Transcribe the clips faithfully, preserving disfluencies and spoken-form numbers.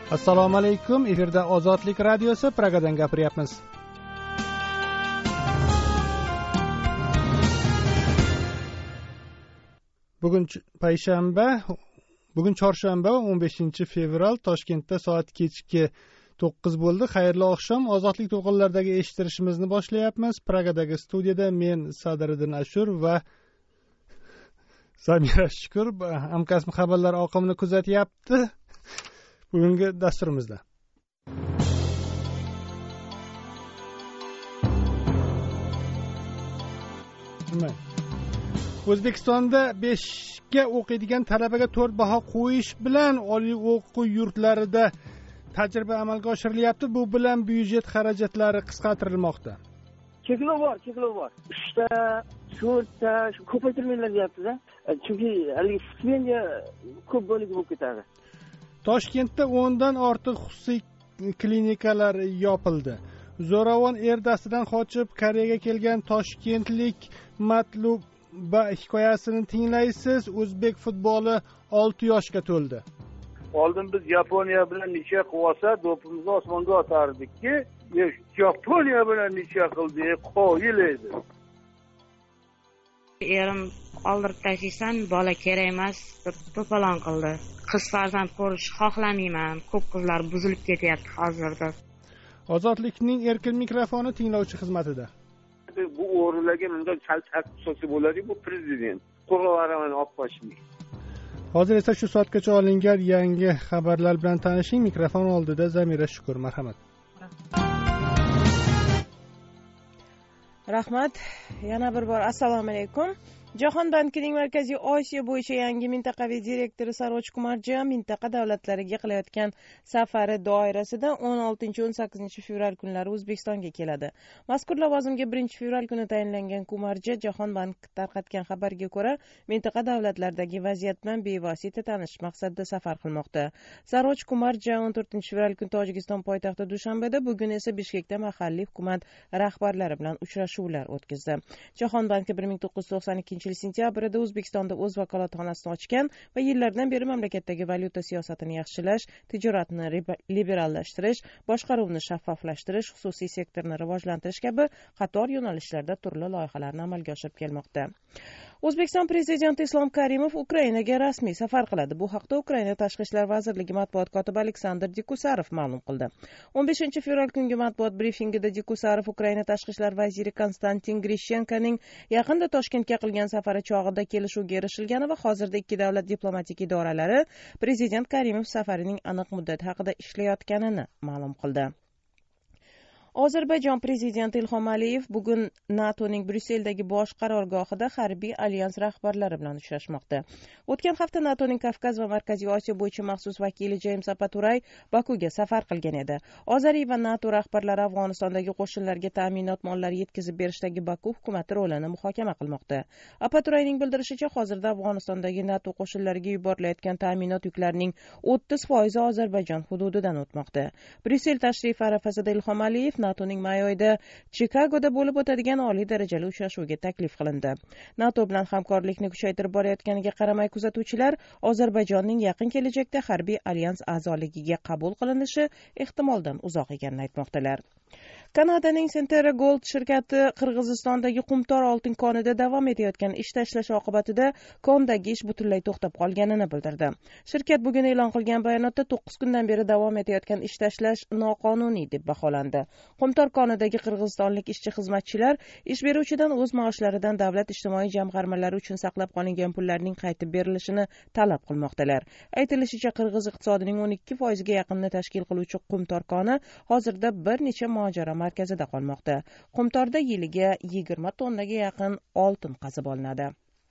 Assalomu alaykum. Efirda Ozodlik radiosi, Pragadan gapiryapmiz. Bugun payshanba, bugun chorshanba, o'n beshinchi fevral, Toshkentda soat kechki to'qqiz bo'ldi. Xayrli oqshom. Ozodlik to'lqinlaridagi eshittirishimizni boshlayapmiz. Pragadagi studiyada men Sadiriddin Ashur va Samira Shukur hamkasb xabarlar oqimini kuzatyapti. Bugungi dasturimizda O'zbekistonda beshga o'qiydigan talabaga to'rt baho qo'yish bilan oliy o'quv yurtlarida tajriba amalga oshirilyapti. Bu bilan byudjet xarajatlari qisqartirilmoqda. Cheklov bor, cheklov bor. uchta, to'rtta ko'paytirmanglar deyapti-da. Chunki haligi stipendiya ko'p bo'ligi bo'lib ketadi. Toshkentda o'ndan ortiq xususiy klinikalar yopildi. Zo'ravon erdasidan qochib Koreyaga kelgan toshkentlik Matluba hikoyasini tinglaysiz. O'zbek futboli olti yoshga to'ldi. Oldin biz Yaponiya bilan nicha qilib olsa, do'pimizni osmonga otardikki, Yaponiya bilan nicha qildi, qoyil edi. Erim oldirib tashlaysan, bola kerak emas deb to'polon qildi. Qiz farzand ko'rish xohlamayman. Ko'p qizlar buzilib ketyapti hozirda. Ozodlikning erkin mikrofoni tinglovchi xizmatida. Bu o'g'rilarga bunday chalchaq bo'ladi, bu prezident. Qo'rg'avaramani olib qochmaydi. Hozir esa shu soatgacha olingan yangi xabarlar bilan tanishing. Mikrofon oldida Zamira Shukur, marhamat. Rahmat. Yana bir bor assalomu alaykum. Jahon bankining Markaziy Osiyo bo'yicha yangi mintaqaviy direktori Saroj Kumarja mintaqa davlatlariga qilayotgan safari doirasida o'n oltinchi o'n sakkizinchi fevral kunlari O'zbekistonga keladi. Mazkur lavozimga birinchi fevral kuni tayinlangan Kumarja Jahon banki tarqatgan xabarga ko'ra, mintaqa davlatlaridagi vaziyat bilan bevosita tanishish maqsadida safar qilmoqda. Saroj Kumarja o'n to'rtinchi fevral kuni Tojikiston poytaxti Dushanbeda, bugun esa Bishkekda mahalliy hukumat rahbarlari bilan uchrashuvlar o'tkazdi. Jahon banki bir ming to'qqiz yuz to'qson ikkinchi yil sentyabrida O'zbekistonda o'z vakolatxonasini ochgan va yillardan beri mamlakatdagi valyuta siyosatini yaxshilash, tijoratni liberallashtirish, boshqaruvni shaffoflashtirish, xususiy sektorni rivojlantirish kabi qator yo'nalishlarda turli loyihalarni amalga oshirib kelmoqda. O'zbekiston prezidenti Islom Karimov Ukrainaga rasmiy safar qiladi. Bu haqda Ukraina Tashqi ishlar vazirligi matbuot kotibi Aleksandr Dikusarov ma'lum qildi. o'n beshinchi fevral kungi matbuot brifingida Dikusarov Ukraina Tashqi ishlar vaziri Konstantin Grishenkoning yaqinda Toshkentga qilgan safari chog'ida kelishuvga erishilgani va hozirda ikki davlat diplomatik idoralari prezident Karimov safarining aniq muddati haqida ishlayotganini ma'lum qildi. Ozarbayjon prezidenti Ilhom Aliyev bugun NATOning Bryusseldagi bosh qarorgohida harbiy alyans rahbarlari bilan uchrashmoqda. O'tgan hafta NATOning Kavkaz va Markaziy Osiyo bo'yicha maxsus vakili James Apaturay Bakuga safar qilgan edi. Ozariy va NATO rahbarlari Afg'onistondagi qo'shinlarga ta'minot mollari yetkazib berishdagi Baku hukumati rolini muhokama qilmoqda. Apaturayning bildirishicha, hozirda Afg'onistondagi NATO qo'shinlariga yuborilayotgan ta'minot yuklarining o'ttiz foizi Ozarbayjon hududidan o'tmoqda. Bryussel tashrifi arafasida Ilhom Aliyev NATOning may oyida Chikagoda bo'lib o'tadigan oliy darajali uchrashuvga taklif qilindi. NATO bilan hamkorlikni kuchaytirib borayotganiga qaramay, kuzatuvchilar Ozarbayjonning yaqin kelajakda harbiy alyans a'zoligiga qabul qilinishi ehtimoldan uzoq ekanini aytmoqdalar. Kanadaning Centera Gold shirkati Qirg'izistondagi Qumtor oltin konida davom etayotgan ish tashlash oqibatida kondagi ish butunlay to'xtab qolganini bildirdi. Shirkat bugun e'lon qilgan bayonotda to'qqiz kundan beri davom etayotgan ish tashlash noqonuniy deb baholandi. Qumtor konidagi qirg'izistonlik ishchi xizmatchilar ish beruvchidan o'z maoshlaridan davlat ijtimoiy jamg'armalari uchun saqlab qolingan pullarning qaytib berilishini talab qilmoqdalar. Aytilishicha, qirg'iz iqtisodining o'n ikki foiziga yaqinini tashkil qiluvchi Qumtor koni hozirda bir necha mojaro markazida qolmoqda. Qumtorda yiliga yigirma tonnaga yaqin oltin qazib olinadi.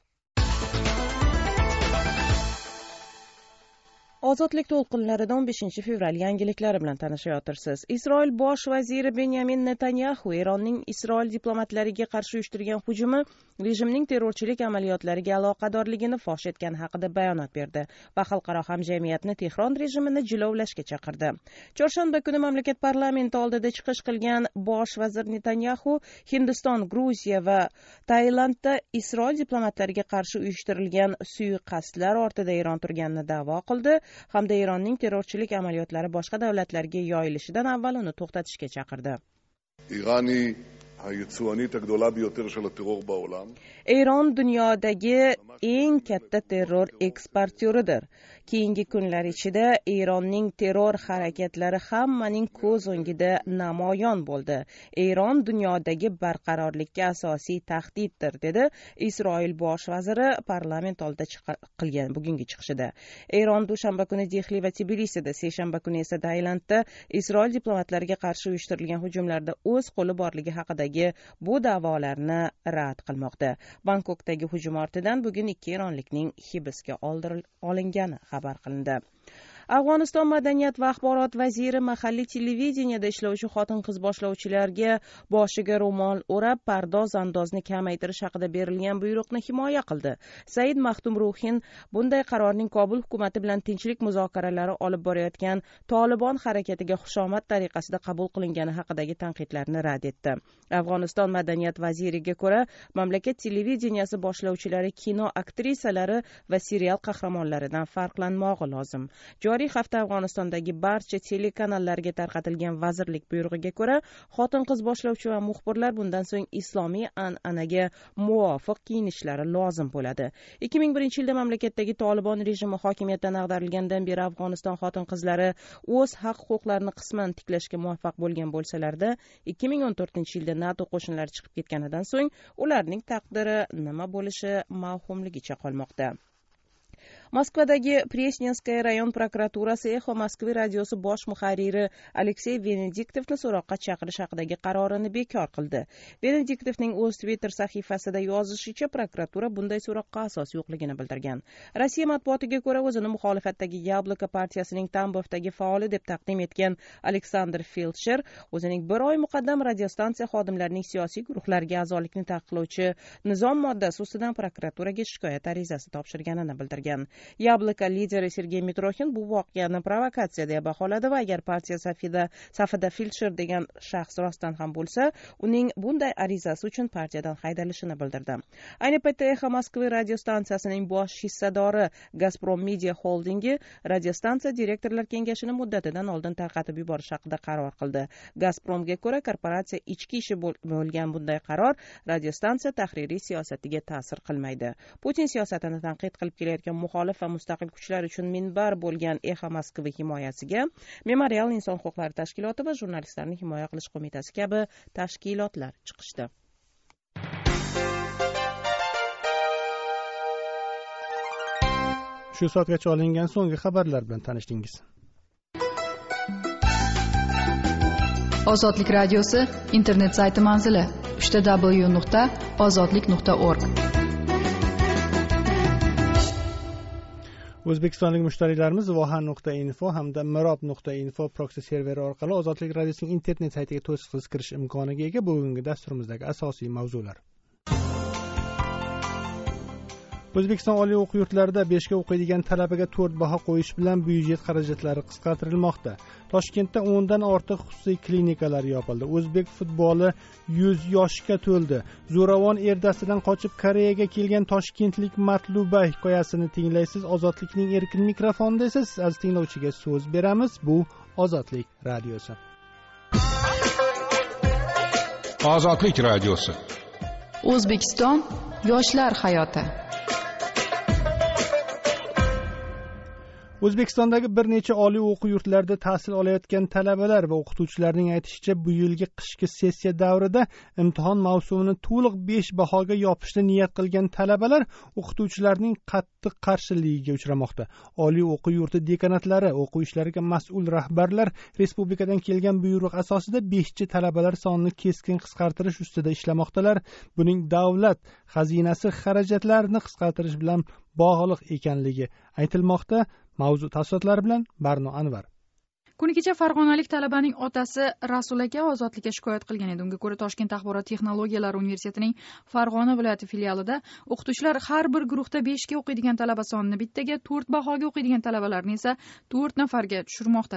Ozodlik to'lqinlarida o'n beshinchi fevral yangiliklari bilan tanishayotirsiz. Isroil bosh vaziri Benyamin Netanyahu Eronning Isroil diplomatlariga qarshi uyushtirgan hujumi rejimning terrorchilik amaliyotlariga aloqadorligini fosh etgani haqida bayonot berdi va xalqaro hamjamiyatni Tehron rejimini jilovlashga chaqirdi. Chorshanba kuni mamlakat parlamenti oldida chiqish qilgan bosh vazir Netanyahu Hindiston, Gruziya va Tailandda Isroil diplomatlariga qarshi uyushtirilgan suiqasdlar ortida Eron turganini da'vo qildi hamda Eronning terrorchilik amaliyotlari boshqa davlatlarga yoyilishidan avval uni to'xtatishga chaqirdi. Eron dunyodagi eng katta terror eksportyoridir. Keyingi kunlar ichida Eronning terror harakatlari hammaning ko'z o'ngida namoyon bo'ldi. Eron dunyodagi barqarorlikka asosiy tahdiddir, dedi Isroil bosh vaziri parlament oldida qilgan bugungi chiqishida. Eron dushanba kuni Dehli va Tbilisida, seshanba kuni esa Tailandda Isroil diplomatlariga qarshi uyushtirilgan hujumlarda o'z qo'li borligi haqidagi bu da'volarni rad qilmoqda. Bangkokdagi hujum ortidan bugun ikki eronlikning hibsga olingani xabar qilindi. Afg'oniston madaniyat va axborot vaziri mahalliy televideniyada ishlovchi xotin-qiz boshlovchilarga boshiga ro'mol o'rab pardoz andozni kamaytirish haqida berilgan buyruqni himoya qildi. Said Maxtum Ruhin bunday qarorning Kobul hukumati bilan tinchlik muzokaralari olib borayotgan Tolibon harakatiga xushomad tariqasida qabul qilingani haqidagi tanqidlarni rad etdi. Afg'oniston madaniyat vaziriga ko'ra, mamlakat televideniyasi boshlovchilari kino aktrisalari va serial qahramonlaridan farqlanmog'i lozim. Joriy hafta Afg'onistondagi barcha telekanallarga tarqatilgan vazirlik buyrug'iga ko'ra, xotin-qiz boshlovchi va muxbirlar bundan so'ng islomiy an'anaga muvofiq kiyinishlari lozim bo'ladi. ikki ming birinchi yilda mamlakatdagi Tolibon rejimi hokimiyatdan ag'darilgandan beri Afg'oniston xotin-qizlari o'z haq-huquqlarini qisman tiklashga muvaffaq bo'lgan bo'lsalarda, ikki ming o'n to'rtinchi yilda NATO qo'shinlari chiqib ketganidan so'ng ularning taqdiri nima bo'lishi mavhumligicha qolmoqda. Moskvadagi Presnenskaya rayon prokuraturasi Echo Moskva radiosi bosh muharriri Aleksey Venediktovni so'roqqa chaqirish haqidagi qarorini bekor qildi. Venediktovning o'z Twitter sahifasida yozishicha, prokuratura bunday so'roqqa asos yo'qligini bildirgan. Rossiya matbuotiga ko'ra, o'zini muxolifatdagi Yabloko partiyasining Tambovdagi faoli deb taqdim etgan Aleksandr Feldsher o'zining bir oy muqaddam radiostansiya xodimlarining siyosiy guruhlarga a'zolikni taqiqlovchi nizom moddasi ustidan prokuraturaga shikoyat arizasi topshirganini bildirgan. Yabloko lideri Sergey Mitroxin bu voqeani provokatsiya deb baholadi va agar partiya safida safida Feldsher degan shaxs rostdan ham bo'lsa, uning bunday arizasi uchun partiyadan haydalishini bildirdi. Ayni paytda Echo Moskva radiostansiyasining bosh hissadori Gazprom Media Holdingi radiostansiya direktorlar kengashini muddatidan oldin tarqatib yuborish haqida qaror qildi. Gazpromga ko'ra, korporatsiya ichki ishi bo'lgan bunday qaror radiostansiya tahririy siyosatiga ta'sir qilmaydi. Putin siyosatini tanqid qilib kelayotgan muxolif va mustaqil kuchlar uchun minbar bo'lgan Echo Moskva himoyasiga Memorial inson huquqlari tashkiloti va jurnalistlarni himoya qilish qo'mitasi kabi tashkilotlar chiqishdi. Shu soatgacha olingan so'nggi xabarlar bilan tanishdingiz. Ozodlik radiosi internet sayti manzili uch w nuqta ozodlik nuqta org. O'zbekistonlik mushtariylarimiz vohan nuqta info hamda mirob nuqta info proksi serveri orqali Ozodlik radiosining internet saytiga to'siqsiz kirish imkoniga ega. Bugungi dasturimizdagi asosiy mavzular. O'zbekiston oliy o'quv yurtlarida beshga o'qiydigan talabaga to'rt baho qo'yish bilan byudjet xarajatlari qisqartirilmoqda. Toshkentda o'ndan ortiq xususiy klinikalar yopildi. O'zbek futboli yuz yoshga to'ldi. Zo'ravon erdasidan qochib Koreyaga kelgan toshkentlik Matluba hikoyasini tinglaysiz. Ozodlikning erkin mikrofonida esa siz aziz tinglovchiga so'z beramiz. Bu Ozodlik radiosi. Ozodlik radiosi. O'zbekiston yoshlar hayoti. O'zbekistondagi bir necha oliy o'quv yurtlarida tahsil olayotgan talabalar va o'qituvchilarning aytishicha, bu yilgi qishki sessiya davrida imtihon mavsumini to'liq besh bahoga yopishni niyat qilgan talabalar o'qituvchilarning qattiq qarshiligiga uchramoqda. Oliy o'quv yurti dekanatlari, o'quv ishlariga mas'ul rahbarlar respublikadan kelgan buyruq asosida beshchi talabalar sonini keskin qisqartirish ustida ishlamoqdalar. Buning davlat xazinasi xarajatlarini qisqartirish bilan bog'liq ekanligi aytilmoqda. Mavzu tafsilotlari bilan Barno Anvar. Kuni kecha farg'onalik talabaning otasi Rasul aka ozodlikka shikoyat qilgan edi. Unga ko'ra, Toshkent axborot texnologiyalari universitetining Farg'ona viloyati filialida o'qituvchilar har bir guruhda beshga o'qiydigan talaba sonini bittaga, to'rt bahoga o'qiydigan talabalarni esa to'rt nafarga tushirmoqdalar.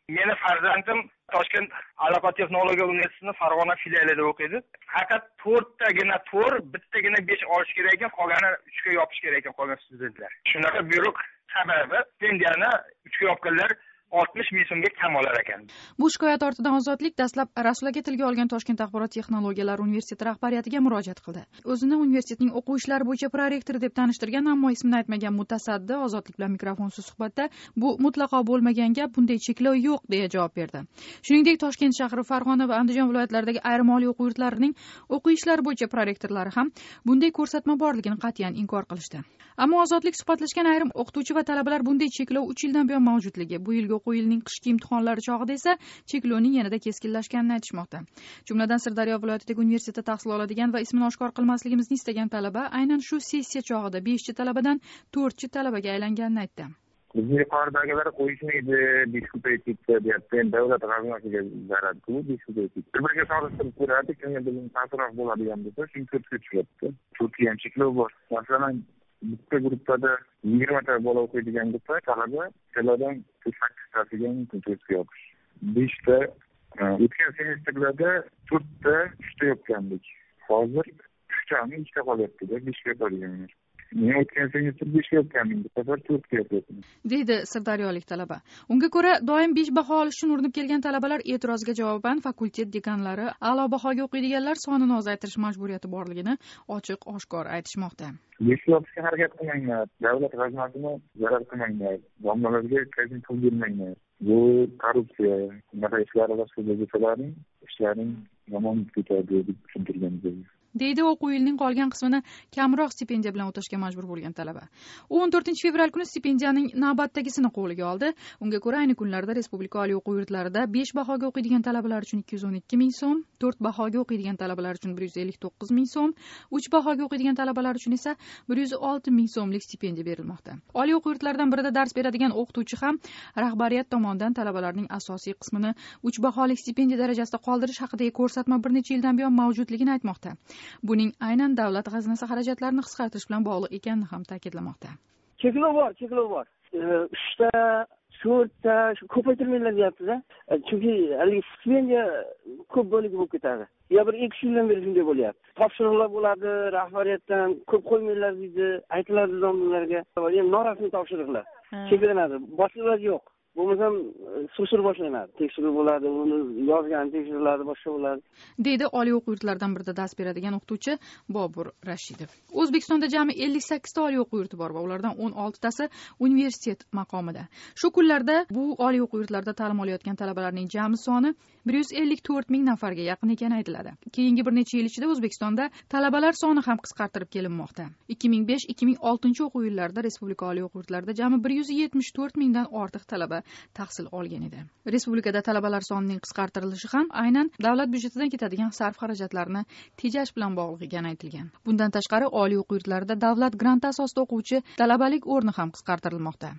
Meni farzandim Toshkent aloqa texnologiya universitetini Farg'ona filialida o'qiydi. Faqat to'rttagina to'rt, bittagina besh olish kerak ekan, qolgani uchga yopish kerak ekan qolgan studentlar. Shunaqa buyruq sababi stipendiyani uchga yopganlar oltmish ming so'mga kam olar ekan. Bu shikoyat ortidan Ozodlik dastlab Rasul aka tilga olgan Toshkent axborot texnologiyalari universiteti rahbariyatiga murojaat qildi. O'zini universitetning o'quv ishlari bo'yicha prorektori deb tanishtirgan, ammo ismini aytmagan mutasaddi Ozodlik bilan mikrofonsiz suhbatda bu mutlaqo bo'lmagan gap, bunday cheklov yo'q deya javob berdi. Shuningdek, Toshkent shahri, Farg'ona va Andijon viloyatlaridagi ayrim oliy o'quv yurtlarining o'quv ishlari bo'yicha prorektorlari ham bunday ko'rsatma borligini qat'iyan inkor qilishdi. Ammo Ozodlik suhbatlashgan ayrim o'qituvchi va talabalar bunday cheklov uch yildan buyon mavjudligi, bu yilgi o'quv yilining qishki imtihonlari chog'ida esa cheklovning yanada keskinlashganini aytishmoqda. Jumladan Sirdaryo viloyatidagi universitetda tahsil oladigan va ismini oshkor qilmasligimizni istagan talaba aynan shu sessiya chog'ida beshchi talabadan to'rtchi talabaga aylanganini aytdi. Bizni yuqoridagilar qo'yishmaydi, besh ko'payib ketdi deyapti. Endi davlat g'aznasiga zarar-ku, besh ko'payib ketdi. Bir-biriga solishtirib ko'radi, kimga bilim pastroq bo'ladigan bo'lsa, shuni to'rtga tushiradi. to'rtga ham cheklov bor. Masalan, bitta guruhda yigirmata bola o'qiydigan bo'lsa, talaba talabadan sakkiztasiga to'rtga yopish. beshta o'tgan semestrlarda to'rtta uchta yopgandik. Hozir uchtani ikkita qolyapti-da, beshga yopadiganlar. Men o'tgan semestr beshga yopgandim, bu safar to'rtga yopyapman, deydi sirdaryolik talaba. Unga ko'ra, doim besh baho olish uchun urinib kelgan talabalar e'tirozga javoban fakultet dekanlari a'lo bahoga o'qiydiganlar sonini ozaytirish majburiyati borligini ochiq oshkor aytishmoqda. beshga yopishga harakat qilmanglar, davlat g'aznasini zarar qilmanglar, domlalarga qaysi pul bermanglar. Bu korrupsiya, bunaqa ishlar bo'lsalarning ishlaring yomon ketadi deb tushuntirgan. deydi o'quv yilining qolgan qismini kamroq stipendiya bilan o'tashga majbur bo'lgan talaba. U o'n to'rtinchi fevral kuni stipendiyaning navbatdagisini qo'liga oldi. Unga ko'ra, ayni kunlarda respublika oliy o'quv yurtlarida besh bahoga o'qiydigan talabalar uchun ikki yuz o'n ikki ming so'm, to'rt bahoga o'qiydigan talabalar uchun bir yuz ellik to'qqiz ming so'm, uch bahoga o'qiydigan talabalar uchun esa bir yuz olti ming so'mlik stipendiya berilmoqda. Oliy o'quv yurtlaridan birida dars beradigan o'qituvchi ham rahbariyat tomonidan talabalarning asosiy qismini uch baholik stipendiya darajasida qoldirish haqidagi ko'rsatma bir necha yildan buyon mavjudligini aytmoqda. Buning aynan davlat g'aznasi xarajatlarini qisqartirish bilan bog'liq ekanini ham ta'kidlamoqda. Cheklov bor, cheklov bor. uchta, to'rtta ko'paytirmanglar deyapti-da. Chunki haligi stipendiya ko'p bo'ligi bo'lib ketadi. Ya bir ikki yildan beri shunday bo'lyapti. Topshiriqlar bo'ladi, rahbariyatdan ko'p qo'ymanglar deydi, aytiladi domlalarga. Endi norasmiy topshiriqlar. Cheklanadi. Boshqa iloji yo'q. Bo'lmasam surishtiruv boshlanadi. Tekshiruv bo'ladi, uni yozgani tekshiriladi, boshqa bo'ladi. deydi oliy o'quv yurtlaridan birida dars beradigan o'qituvchi Bobur Rashidov. O'zbekistonda jami ellik sakkizta oliy o'quv yurti bor va ulardan o'n oltitasi universitet maqomida. Shu kunlarda bu oliy o'quv yurtlarida ta'lim olayotgan talabalarning jami soni bir yuz ellik to'rt ming nafarga yaqin ekani aytiladi. Keyingi bir necha yil ichida O'zbekistonda talabalar soni ham qisqartirib kelinmoqda. ikki ming besh ikki ming oltinchi o'quv yillarida respublika oliy o'quv yurtlarida jami bir yuz yetmish to'rt mingdan ortiq talaba tahsil olgan edi. Respublikada talabalar sonining qisqartirilishi ham aynan davlat byudjetidan ketadigan sarf xarajatlarini tejash bilan bog'liq ekani aytilgan. Bundan tashqari oliy o'quv yurtlarida davlat granti asosida o'quvchi talabalik o'rni ham qisqartirilmoqda.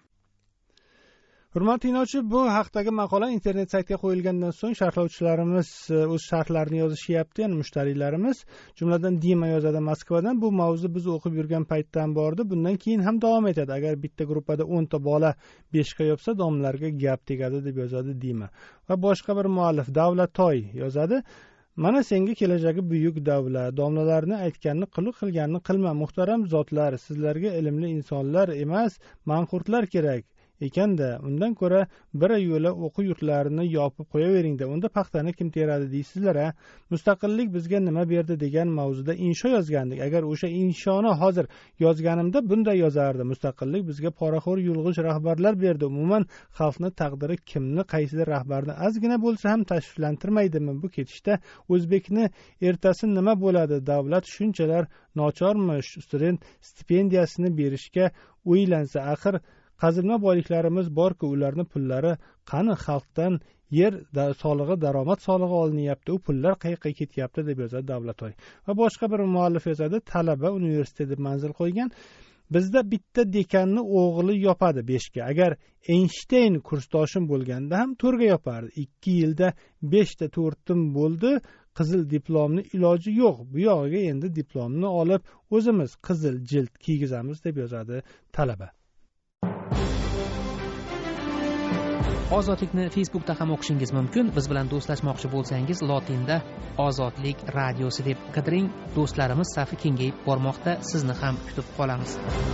Hurmatli tinglovchi, bu haqdagi maqola internet saytiga qo'yilgandan so'ng sharhlovchilarimiz o'z sharhlarini yozishyapti, ya'ni mushtariylarimiz, jumladan Dima yozadi Moskvadan. Bu mavzu biz o'qib yurgan paytdan bordi, bundan keyin ham davom etadi. Agar bitta gruppada o'nta bola beshga yopsa, domlarga gap tegadi deb yozadi Dima. Va boshqa bir muallif Davlatoy yozadi. Mana senga kelajagi buyuk davlat, domlalarni aytganini qilib qilganini qilma, muhtaram zotlar, sizlarga ilmli insonlar emas, manqurtlar kerak ekanda, undan ko'ra bir yo'la o'quv yurtlarini yopib qo'yaveringda, unda paxtani kim teradi deysizlar a? Mustaqillik bizga nima berdi degan mavzuda insho yozgandik. Agar o'sha inshoni hozir yozganimda bunday yozardi. Mustaqillik bizga poraxo'r yulg'ich rahbarlar berdi. Umuman xalqni taqdiri kimni, qaysidir rahbarni ozgina bo'lsa ham tashvishlantirmaydimi? Bu ketishda o'zbekni ertasi nima bo'ladi? Davlat shunchalar nochormi student stipendiyasini berishga o'ylansa, axir qazilma boyliklarimiz bor-ku, ularni pullari qani? Xalqdan yer solig'i, daromad solig'i olinyapti, u pullar qayerga ketyapti deb yozadi Davlatoy. Va boshqa bir muallif yozadi, talaba universitet deb manzil qo'ygan. Bizda bitta dekanni o'g'li yopadi beshga. Agar Einstein kursdoshim bo'lganda ham to'rtga yopardi. ikki yilda beshta to'rtim bo'ldi. Qizil diplomni iloji yo'q. Bu yog'iga endi diplomni olib o'zimiz qizil jild kiygizamiz deb yozadi talaba. Ozodlikni Facebookda ham o'qishingiz mumkin. Biz bilan do'stlashmoqchi bo'lsangiz, lotinda Ozodlik radiosi deb qidiring. Do'stlarimiz safi kengayib bormoqda. Sizni ham kutib qolamiz.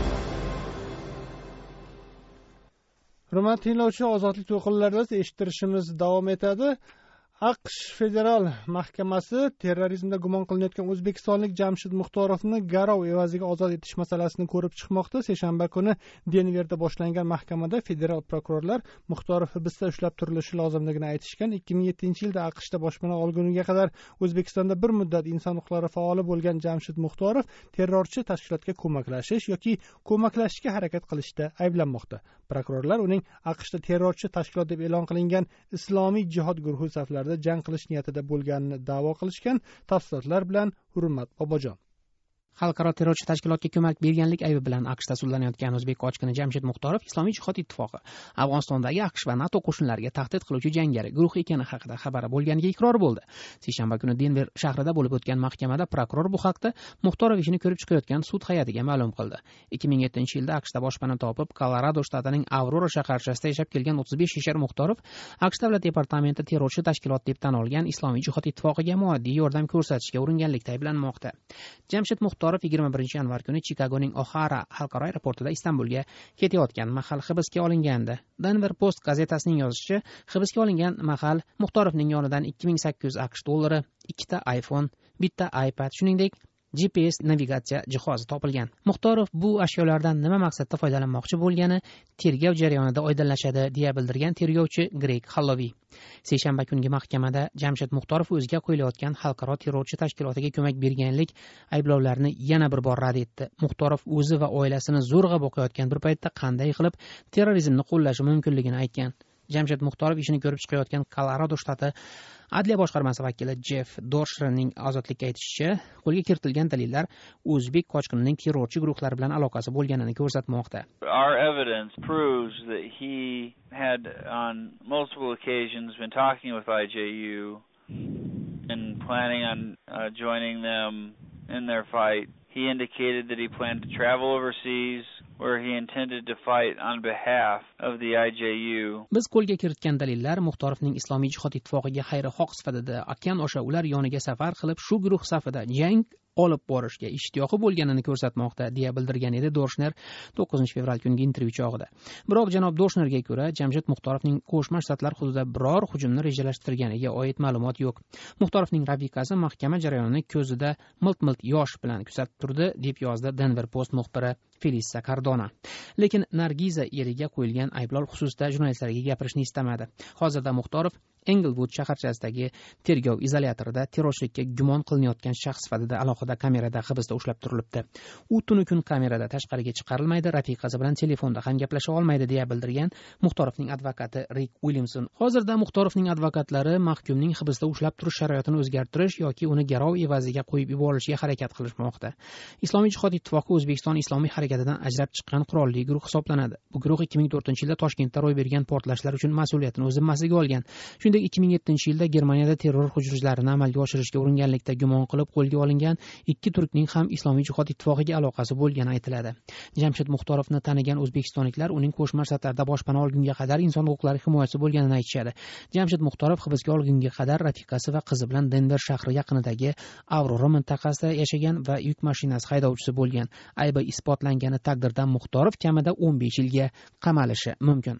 Hurmatli tinglovchi, Ozodlik to'lqinlarida eshittirishimiz davom etadi. AQSh federal mahkamasi terrorizmda gumon qilinayotgan o'zbekistonlik Jamshid Muxtorovni garov evaziga ozod etish masalasini ko'rib chiqmoqda. Seshanba kuni Denverda boshlangan mahkamada federal prokurorlar Muxtorov hibsda ushlab turilishi lozimligini aytishgan. ikki ming yettinchi yilda AQShda boshpana olguniga qadar O'zbekistonda bir muddat inson huquqlari faoli bo'lgan Jamshid Muxtorov terrorchi tashkilotga ko'maklashish yoki ko'maklashishga harakat qilishda ayblanmoqda. Prokurorlar uning AQShda terrorchi tashkilot deb e'lon qilingan Islomiy jihod guruhi saflarida jang qilish niyatida bo'lganini da'vo qilishgan. Tafsilotlar bilan Hurmat Bobojon. Xalqaro terrorchi tashkilotga ko'mak berganlik aybi bilan AQShda sudlanayotgan o'zbek qochqini Jamshid Muxtorov Islomiy jihod ittifoqi Afg'onistondagi AQSh va NATO qo'shinlariga tahdid qiluvchi jangari guruh ekani haqida xabari bo'lganiga iqror bo'ldi. Seshanba kuni Denver shahrida bo'lib o'tgan mahkamada prokuror bu haqda Muxtorov ishini ko'rib chiqayotgan sud hay'atiga ma'lum qildi. ikki ming yettinchi yilda AQShda boshpana topib, Kolorado shtatining Aurora shaharchasida yashab kelgan o'ttiz besh yashar Muxtorov AQSh davlat departamenti terrorchi tashkilot deb tan olgan Islomiy jihod ittifoqiga moddiy yordam ko'rsatishga uringanlikda ayblanmoqda. Jamshid Muxtorov yigirma birinchi yanvar kuni Chikagoning O'Hara xalqaro aeroportida Istanbulga ketayotgan mahal hibsga olingandi. Denver Post gazetasining yozishicha, hibsga olingan mahal Muxtorovning yonidan ikki ming sakkiz yuz AQSh dollari, ikkita iPhone, bitta iPad, shuningdek G P S navigatsiya jihozi topilgan. Muxtorov bu ashyolardan nima maqsadda foydalanmoqchi bo'lgani tergov jarayonida oydinlashadi, deya bildirgan tergovchi Greg Halloviy. Seshanba kungi mahkamada Jamshid Muxtorov o'ziga qo'yilayotgan xalqaro terrorchi tashkilotiga ko'mak berganlik ayblovlarini yana bir bor rad etdi. Muxtorov o'zi va oilasini zo'rg'a boqayotgan bir paytda qanday qilib terrorizmni qo'llashi mumkinligini aytgan. Jamshid Muxtorov ishini ko'rib chiqayotgan Kolorado shtati Adliya boshqarmasi vakili Jeff Dorshnerning ozodlikka aytishicha, qo'lga kiritilgan dalillar o'zbek qochqinining terrorchi guruhlar bilan aloqasi bo'lganini ko'rsatmoqda. Our evidence proves that he had on multiple occasions been talking with I J U and planning on uh, joining them in their fight. He indicated that he planned to travel overseas where he intended to fight on behalf of the I J U. Biz qo'lga kiritgan dalillar Muxtorovning Islomiy jihod ittifoqiga xayri-xoh sifatida okean osha ular yoniga safar qilib, shu guruh safida jang olib borishga ishtiyoqi bo'lganini ko'rsatmoqda, deya bildirgan edi Dorshner to'qqizinchi fevral kungi intervyu chog'ida. Biroq janob Dorshnerga ko'ra, Jamshid Muxtorovning Qo'shma Shtatlar hududida biror hujumni rejalashtirganiga oid ma'lumot yo'q. Muxtorovning rafiqasi mahkama jarayonini ko'zida milt-milt yosh bilan kuzatib turdi, deb yozdi Denver Post muxbiri Felisa Cardona. Lekin Nargiza eriga qo'yilgan ayblov xususida jurnalistlarga gapirishni istamadi. Hozirda Muxtorov Englewood shaharchasidagi tergov izolyatorida terrorchilikka gumon qilinayotgan shaxs sifatida alohida kamerada hibsda ushlab turilibdi. U tunu kun kamerada tashqariga chiqarilmaydi, rafiqasi bilan telefonda ham gaplasha olmaydi, deya bildirgan Muxtorovning advokati Rick Williamson. Hozirda Muxtorovning advokatlari mahkumning hibsda ushlab turish sharoitini o'zgartirish yoki uni garov evaziga qo'yib yuborishga harakat qilishmoqda. Islomiy jihod ittifoqi O'zbekiston islomiy harakatidan ajrab chiqqan qurolli guruh hisoblanadi. Bu guruh ikki ming to'rtinchi yilda Toshkentda ro'y bergan portlashlar uchun mas'uliyatni o'z zimmasiga olgan. Shuningdek ikki ming yettinchi yilda Germaniyada terror hujumlarini amalga oshirishga uringanlikda gumon qilib qo'lga olingan ikki turkning ham Islomiy jihod ittifoqiga aloqasi bo'lgani aytiladi. Jamshid Muxtorovni tanigan o'zbekistonliklar uning Qo'shma Shtatlarda boshpana olgunga qadar inson huquqlari himoyachisi bo'lganini aytishadi. Jamshid Muxtorov hibsga olgunga qadar rafiqasi va qizi bilan Denver shahri yaqinidagi Aurora mintaqasida yashagan va yuk mashinasi haydovchisi bo'lgan. Aybi isbotlangani taqdirda Muxtorov kamida o'n besh yilga qamalishi mumkin.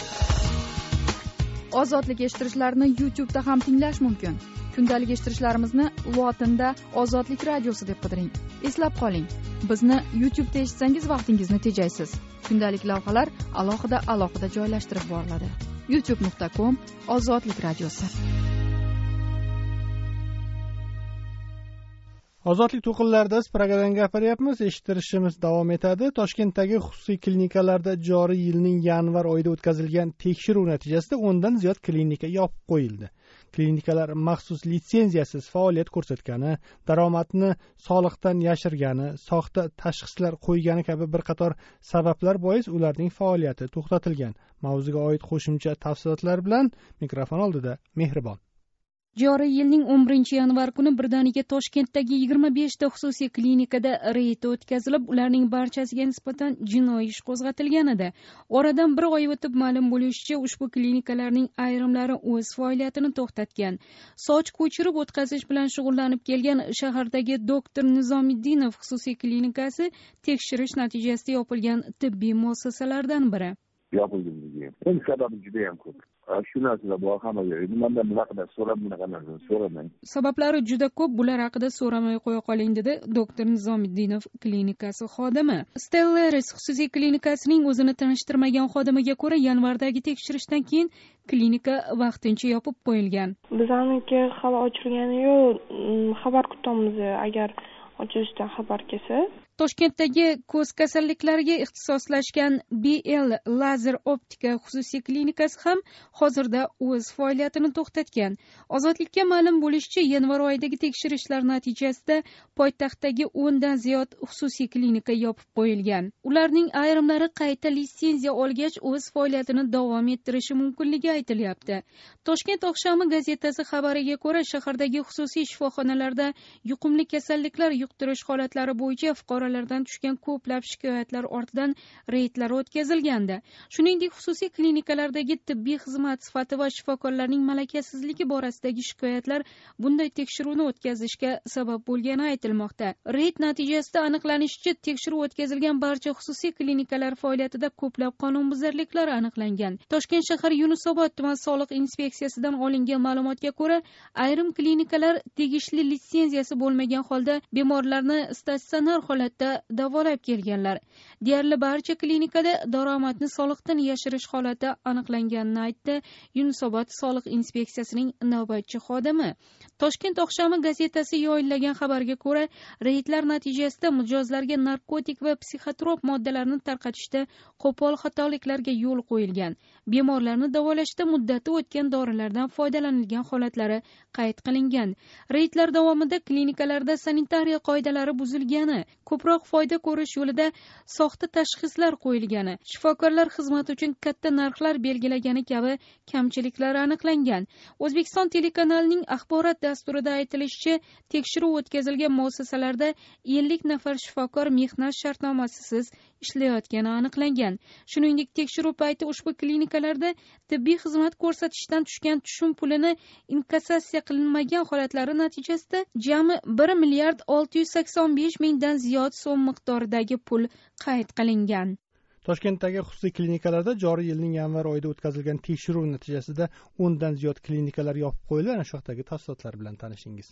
Ozodlik eshittirishlarini YouTube'da ham tinglash mumkin. Kundalik eshittirishlarimizni lotinda Ozodlik radiosi deb qidiring. Eslab qoling, bizni YouTube'da eshitsangiz vaqtingizni tejaysiz. Kundalik lavhalar alohida alohida joylashtirib boriladi. youtube nuqta com Ozodlik radiosi. Ozodlik to'qinlarida Spragadan gapiryapmiz. Eshittirishimiz davom etadi. Toshkentdagi xususiy klinikalarda joriy yilning yanvar oyida o'tkazilgan tekshiruv natijasida o'ndan ziyod klinika yopib qo'yildi. Klinikalar maxsus litsenziyasiz faoliyat ko'rsatgani, daromadni soliqdan yashirgani, soxta tashxislar qo'ygani kabi bir qator sabablar bois ularning faoliyati to'xtatilgan. Mavzuga oid qo'shimcha tafsilotlar bilan mikrofon oldida Mehribon. Joriy yilning o'n birinchi yanvar kuni birdaniga Toshkentdagi yigirma beshta xususiy klinikada reyd o'tkazilib, ularning barchasiga nisbatan jinoiy ish qo'zg'atilgan edi. Oradan bir oy o'tib ma'lum bo'lishicha, ushbu klinikalarning ayrimlari o'z faoliyatini to'xtatgan. Soch ko'chirib o'tkazish bilan shug'ullanib kelgan shahardagi doktor Nizomiddinov xususiy klinikasi tekshirish natijasida yopilgan tibbiy muassasalardan biri. Yopildi bizga. Eng sababi juda ham ko'p. Shu narsalar bor hammaga. Nimadan nima qilib so'rab bunaqa narsani so'ramang. Sabablari juda ko'p, bular haqida so'ramay qo'ya qoling, dedi doktor Nizomiddinov klinikasi xodimi. Stellaris xususiy klinikasining o'zini tanishtirmagan xodimiga ko'ra, yanvardagi tekshirishdan keyin klinika vaqtincha yopib qo'yilgan. Bizaniki hali ochilgani yo'q, xabar kutamiz agar ochilishdan xabar kelsa. Toshkentdagi ko'z kasalliklariga ixtisoslashgan B L Lazer Optika xususiy klinikasi ham hozirda o'z faoliyatini to'xtatgan. Ozodlikka ma'lum bo'lishicha, yanvar oyidagi tekshirishlar natijasida poytaxtdagi o'ndan ziyod xususiy klinika yopib qo'yilgan. Ularning ayrimlari qayta litsenziya olgach o'z faoliyatini davom ettirishi mumkinligi aytilyapti. Toshkent oqshomi gazetasi xabariga ko'ra, shahardagi xususiy shifoxonalarda yuqumli kasalliklar yuqtirish holatlari bo'yicha fuqarolardan tushgan ko'plab shikoyatlar ortidan reydlar o'tkazilgandi. Shuningdek, xususiy klinikalardagi tibbiy xizmat sifati va shifokorlarning malakasizligi borasidagi shikoyatlar bunday tekshiruvni o'tkazishga sabab bo'lgani aytilmoqda. Reyd natijasida aniqlanishicha, tekshiruv o'tkazilgan barcha xususiy klinikalar faoliyatida ko'plab qonunbuzarliklar aniqlangan. Toshkent shahar Yunusobod tuman soliq inspeksiyasidan olingan ma'lumotga ko'ra, ayrim klinikalar tegishli litsenziyasi bo'lmagan holda bemorlarni statsionar holatda davolab kelganlar. Deyarli barcha klinikada daromadni soliqdan yashirish holati aniqlanganini aytdi Yunusobod soliq inspeksiyasining navbatchi xodimi. Toshkent oqshomi gazetasi yoyillagan xabarga ko'ra, reydlar natijasida mijozlarga narkotik va psixotrop moddalarni tarqatishda qo'pol xatoliklarga yo'l qo'yilgan. Bemorlarni davolashda muddati o'tgan dorilardan foydalanilgan holatlari qayd qilingan. Reydlar davomida klinikalarda sanitariya qoidalari buzilgani, ko'proq foyda ko'rish yo'lida soxta tashxislar qo'yilgani, shifokorlar xizmat uchun katta narxlar belgilagani kabi kamchiliklar aniqlangan. O'zbekiston telekanalining axborot dasturida aytilishicha, tekshiruv o'tkazilgan muassasalarda ellik nafar shifokor mehnat shartnomasisiz ishlayotgani aniqlangan. Shuningdek, tekshiruv payti ushbu klinikalarda tibbiy xizmat ko'rsatishdan tushgan tushum pulini inkassatsiya qilinmagan holatlari natijasida jami bir milliard olti yuz sakson besh mingdan ziyod so'm miqdoridagi pul qayd qilingan. Toshkentdagi xususiy klinikalarda joriy yilning yanvar oyida o'tkazilgan tekshiruv natijasida o'ndan ziyod klinikalar yopib qo'yilgan. Ana shu haqdagi tafsilotlar bilan tanishingiz.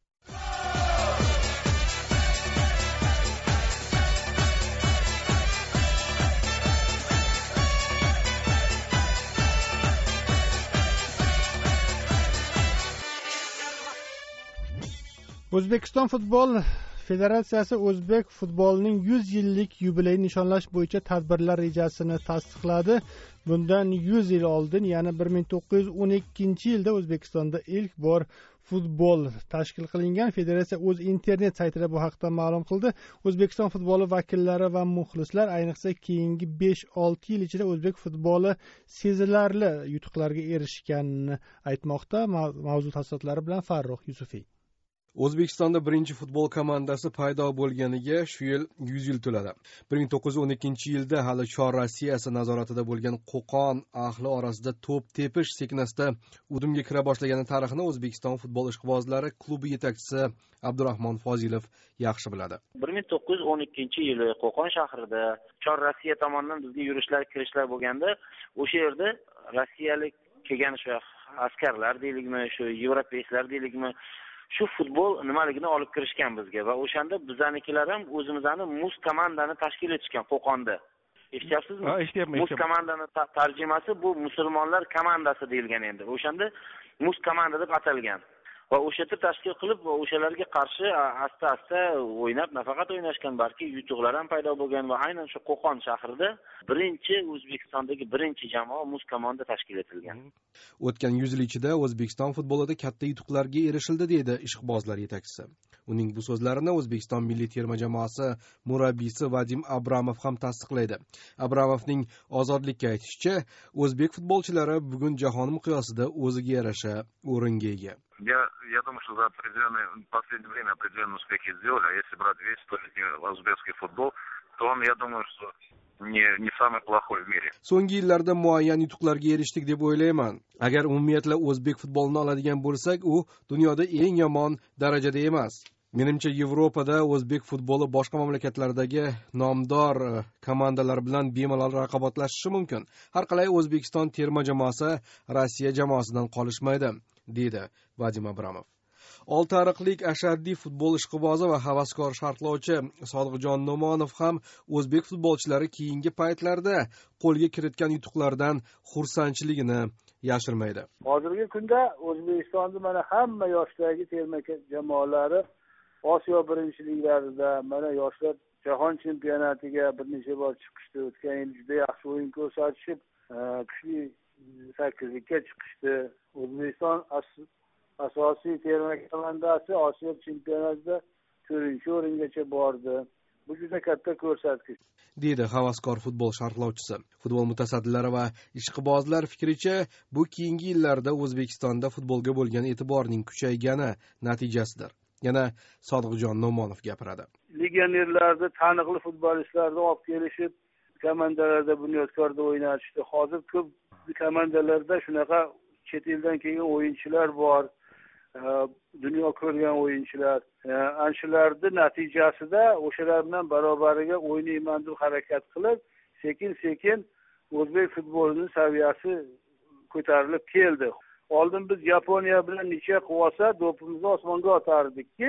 O'zbekiston futbol federatsiyasi o'zbek futbolining yuz yillik yubileyini nishonlash bo'yicha tadbirlar rejasini tasdiqladi. Bundan yuz yil oldin, ya'ni bir ming to'qqiz yuz o'n ikkinchi yilda O'zbekistonda ilk bor futbol tashkil qilingan. Federatsiya o'z internet saytida bu haqda ma'lum qildi. O'zbekiston futboli vakillari va muxlislar ayniqsa keyingi besh olti yil ichida o'zbek futboli sezilarli yutuqlarga erishganini aytmoqda. Mavzu tafsilotlari bilan Farruh Yusufiy. O'zbekistonda birinchi futbol komandasi paydo bo'lganiga shu yil yuz yil to'ladi. bir ming to'qqiz yuz o'n ikkinchi yilda hali Chor Rossiyasi nazoratida bo'lgan Qo'qon ahli orasida to'p tepish seknasida udumga kira boshlagan tarixini O'zbekiston futbol ishqibozlari klubi yetakchisi Abdurahmon Fozilov yaxshi biladi. bir ming to'qqiz yuz o'n ikkinchi yili Qo'qon shahrida Chor Rossiya tomonidan bizga yurishlar, kirishlar bo'lganda, o'sha yerda rossiyalik kelgan shu askarlar deylikmi, shu yevropeyslar deylikmi, shu futbol nimaligini olib kirishgan bizga va o'shanda bizanikilar ham o'zimizni muz komandani tashkil etishgan Qo'qonda. Eshityapsizmi? Ha, eshityapman. Muz komandani tarjimasi bu musulmonlar komandasi deyilgan endi. O'shanda muz komanda deb atalgan. Va o'sha yerda tashkil qilib va o'shalarga qarshi asta-asta o'ynab, nafaqat o'ynashgan, balki yutuqlar ham paydo bo'lgan va aynan shu Qo'qon shahrida birinchi O'zbekistondagi birinchi jamoa muz komanda tashkil etilgan. O'tgan yuz yil ichida O'zbekiston futbolida katta yutuqlarga erishildi, deydi ishqibozlar yetakchisi. Uning bu so'zlarini O'zbekiston milliy terma jamoasi murabbiysi Vadim Abramov ham tasdiqlaydi. Abramovning ozodlikka aytishicha, o'zbek futbolchilari bugun jahon miqyosida o'ziga yarasha o'ringa ega. Я, я думаю, что за определенное, в последнее время определенные успехи сделали, а если брать весь столетний узбекский футбол, то он, я думаю, что не, не самый плохой в мире. So'nggi yillarda muayyan yutuqlarga erishdik deb o'ylayman. Agar umumiyatla o'zbek futbolini oladigan bo'lsak, u dunyoda eng yomon darajada emas. Menimcha Yevropada o'zbek futboli boshqa mamlakatlardagi nomdor komandalar bilan bemalol raqobatlashishi mumkin. Har qalay O'zbekiston terma jamoasi Rossiya jamoasidan qolishmaydi, dedi Vadim Abramov. Olti ariqlik ashaddiy futbol ishqibozi va havaskor sharhlovchi Sodiqjon No'monov ham o'zbek futbolchilari keyingi paytlarda qo'lga kiritgan yutuqlardan xursandchiligini yashirmaydi. Hozirgi kunda O'zbekistonda mana hamma yoshdagi terma jamoalari Osiyo birinchiliklarida, mana yoshlar jahon chempionatiga bir necha bor chiqishdi. O'tgan yil juda yaxshi o'yin ko'rsatishib, kuchli sakkizlikka chiqishdi. O'zbekiston asosiy terma komandasi Osiyo chempionatida to'rtinchi o'ringacha bordi. Bu juda katta ko'rsatkich, dedi havaskor futbol sharhlovchisi. Futbol mutasaddilari va ishqibozlar fikricha, bu keyingi yillarda O'zbekistonda futbolga bo'lgan e'tiborning kuchaygani natijasidir. Yana Sodiqjon No'monov gapiradi. Legionerlarni, taniqli futbolistlarni olib kelishib, komandalarda bunyodkorda o'ynatishdi. Hozir ko'p komandalarda shunaqa chet eldan kelgan o'yinchilar bor, dunyo ko'rgan o'yinchilar. Ana shularning natijasida o'shalar bilan barobariga o'ynayman deb harakat qilib, sekin-sekin o'zbek futbolining saviyasi ko'tarilib keldi. Oldin biz Yaponiya bilan nicha qilsa, do'pimizni osmonga otardikki,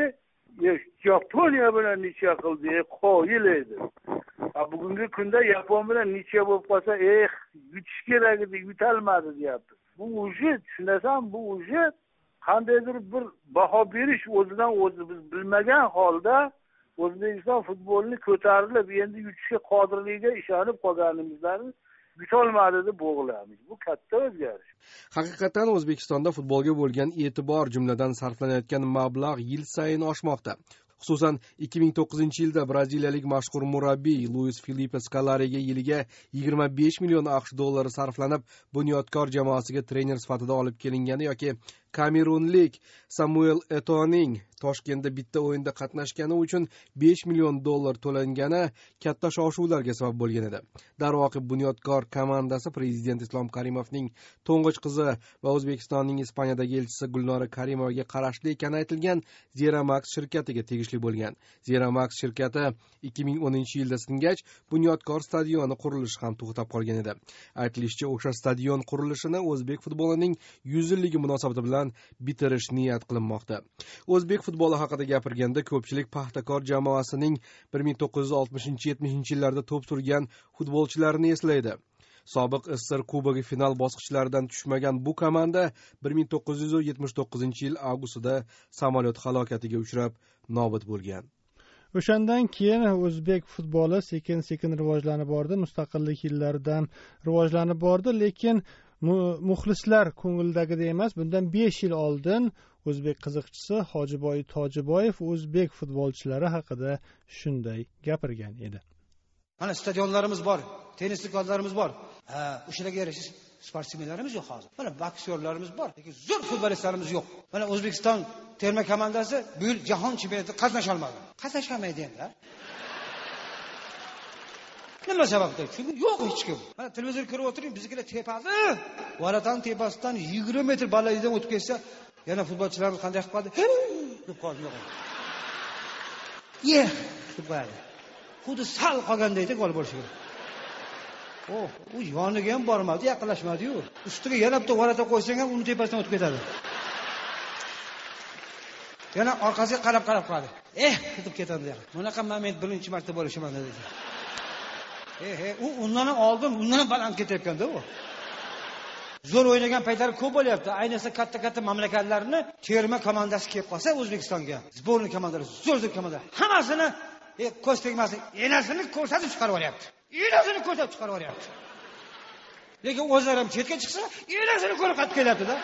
Yaponiya bilan nicha qildi, qoyil edi. Bugungi kunda Yapon bilan nicha bo'lib qolsa, eh, yutish kerak edi, yutalmadi deyapti. Bu o'zi, tushunasan, bu o'zi qandaydir bir baho berish o'zidan o'zi biz bilmagan holda O'zbekiston futbolini ko'tarilib, endi yutishga qodirligiga ishonib qolganimizdan yutolmadi deb bo'g'ilamiz. Bu katta o'zgarish. Haqiqatan O'zbekistonda futbolga bo'lgan e'tibor, jumladan sarflanayotgan mablag' yil sayin oshmoqda. Xususan ikki ming to'qqizinchi yilda braziliyalik mashhur murabbiy Luis Felipe Scolariga yiliga yigirma besh million aqsh dollari sarflanib, bunyodkor jamoasiga trener sifatida olib kelingani yoki Kamerunlik Samuel Eto'ning Toshkentda bitta o'yinda qatnashgani uchun besh million dollar to'langani katta shov-shuvlarga sabab bo'lgan edi. Darvoqe bunyodkor komandasi prezident Islom Karimovning to'ng'ich qizi va O'zbekistonning Ispaniyadagi elchisi Gulnora Karimovaga qarashli ekani aytilgan Zeramax shirkatiga tegishli bo'lgan. Zeramax shirkati ikki ming o'ninchi yilda singach, bunyodkor stadioni qurilishi ham to'xtab qolgan edi. Aytilishicha, o'sha stadion qurilishini o'zbek futbolining yuz yilligi munosabati bilan bitirish niyat qilinmoqda. O'zbek futboli haqida gapirganda ko'pchilik Paxtakor jamoasining bir ming to'qqiz yuz oltmishinchi yetmishinchi yillarda to'p surgan futbolchilarini eslaydi. Sobiq S S R Kubogi final bosqichlaridan tushmagan bu komanda bir ming to'qqiz yuz yetmish to'qqizinchi yil avgustida samolyot halokatiga uchrab nobud bo'lgan. O'shandan keyin o'zbek futboli sekin-sekin rivojlanib bordi, mustaqillik yillaridan rivojlanib bordi, lekin muxlislar ko'ngildagidek emas. Bundan besh yil oldin o'zbek qiziqchisi Hojiboy Tojiboyev o'zbek futbolchilari haqida shunday gapirgan edi. Mana stadionlarimiz bor, tennis do'konlarimiz bor. Ha, o'shalarga yarasha sportsmenlarimiz yo'q hozir. Mana boksyorlarimiz bor, lekin zo'r futbolistlarimiz yo'q. Mana O'zbekiston terma komandasi bu yil jahon chempionatida qatnasha olmadi. Qatnashamaydi endi. Nima sababdan? Chunki yo'q hech kim. Mana televizor ko'rib o'tiring, biznikilar tepasi. Varatan tepasidan yigirma metr balandlikdan o'tib ketsa, yana futbolchilarimiz qanday qilib qoldi? deb qoldi. Ye, deb qo'yadi. Xuddi sal qolgandayda gol bo'lishi kerak. Oh, u yoniga ham bormadi, yaqinlashmadi-yu. Ustiga yana bitta varata qo'ysang ham uni tepasidan o'tib ketadi. Yana orqasiga qarab-qarab qoladi. Eh, ketib ketadi. Bunaqa moment birinchi marta bo'lishi mana dedi. Eh, eh, u undan oldin, undan baland ketayotganda u. Zo'r o'ynagan paytlari ko'p bo'lyapti. Ayniqsa katta-katta mamlakatlarni terma komandasi kelib qolsa O'zbekistonga, sborniy komandalari, zo'r-zo'r komandalar hammasini e ko'z tegmasin, enasini ko'rsatib chiqarib yuboryapti. Enasini ko'rsatib chiqarib yuboryapti. Lekin o'zlari ham chetga chiqsa, enasini ko'rib qaytib kelyapti-da.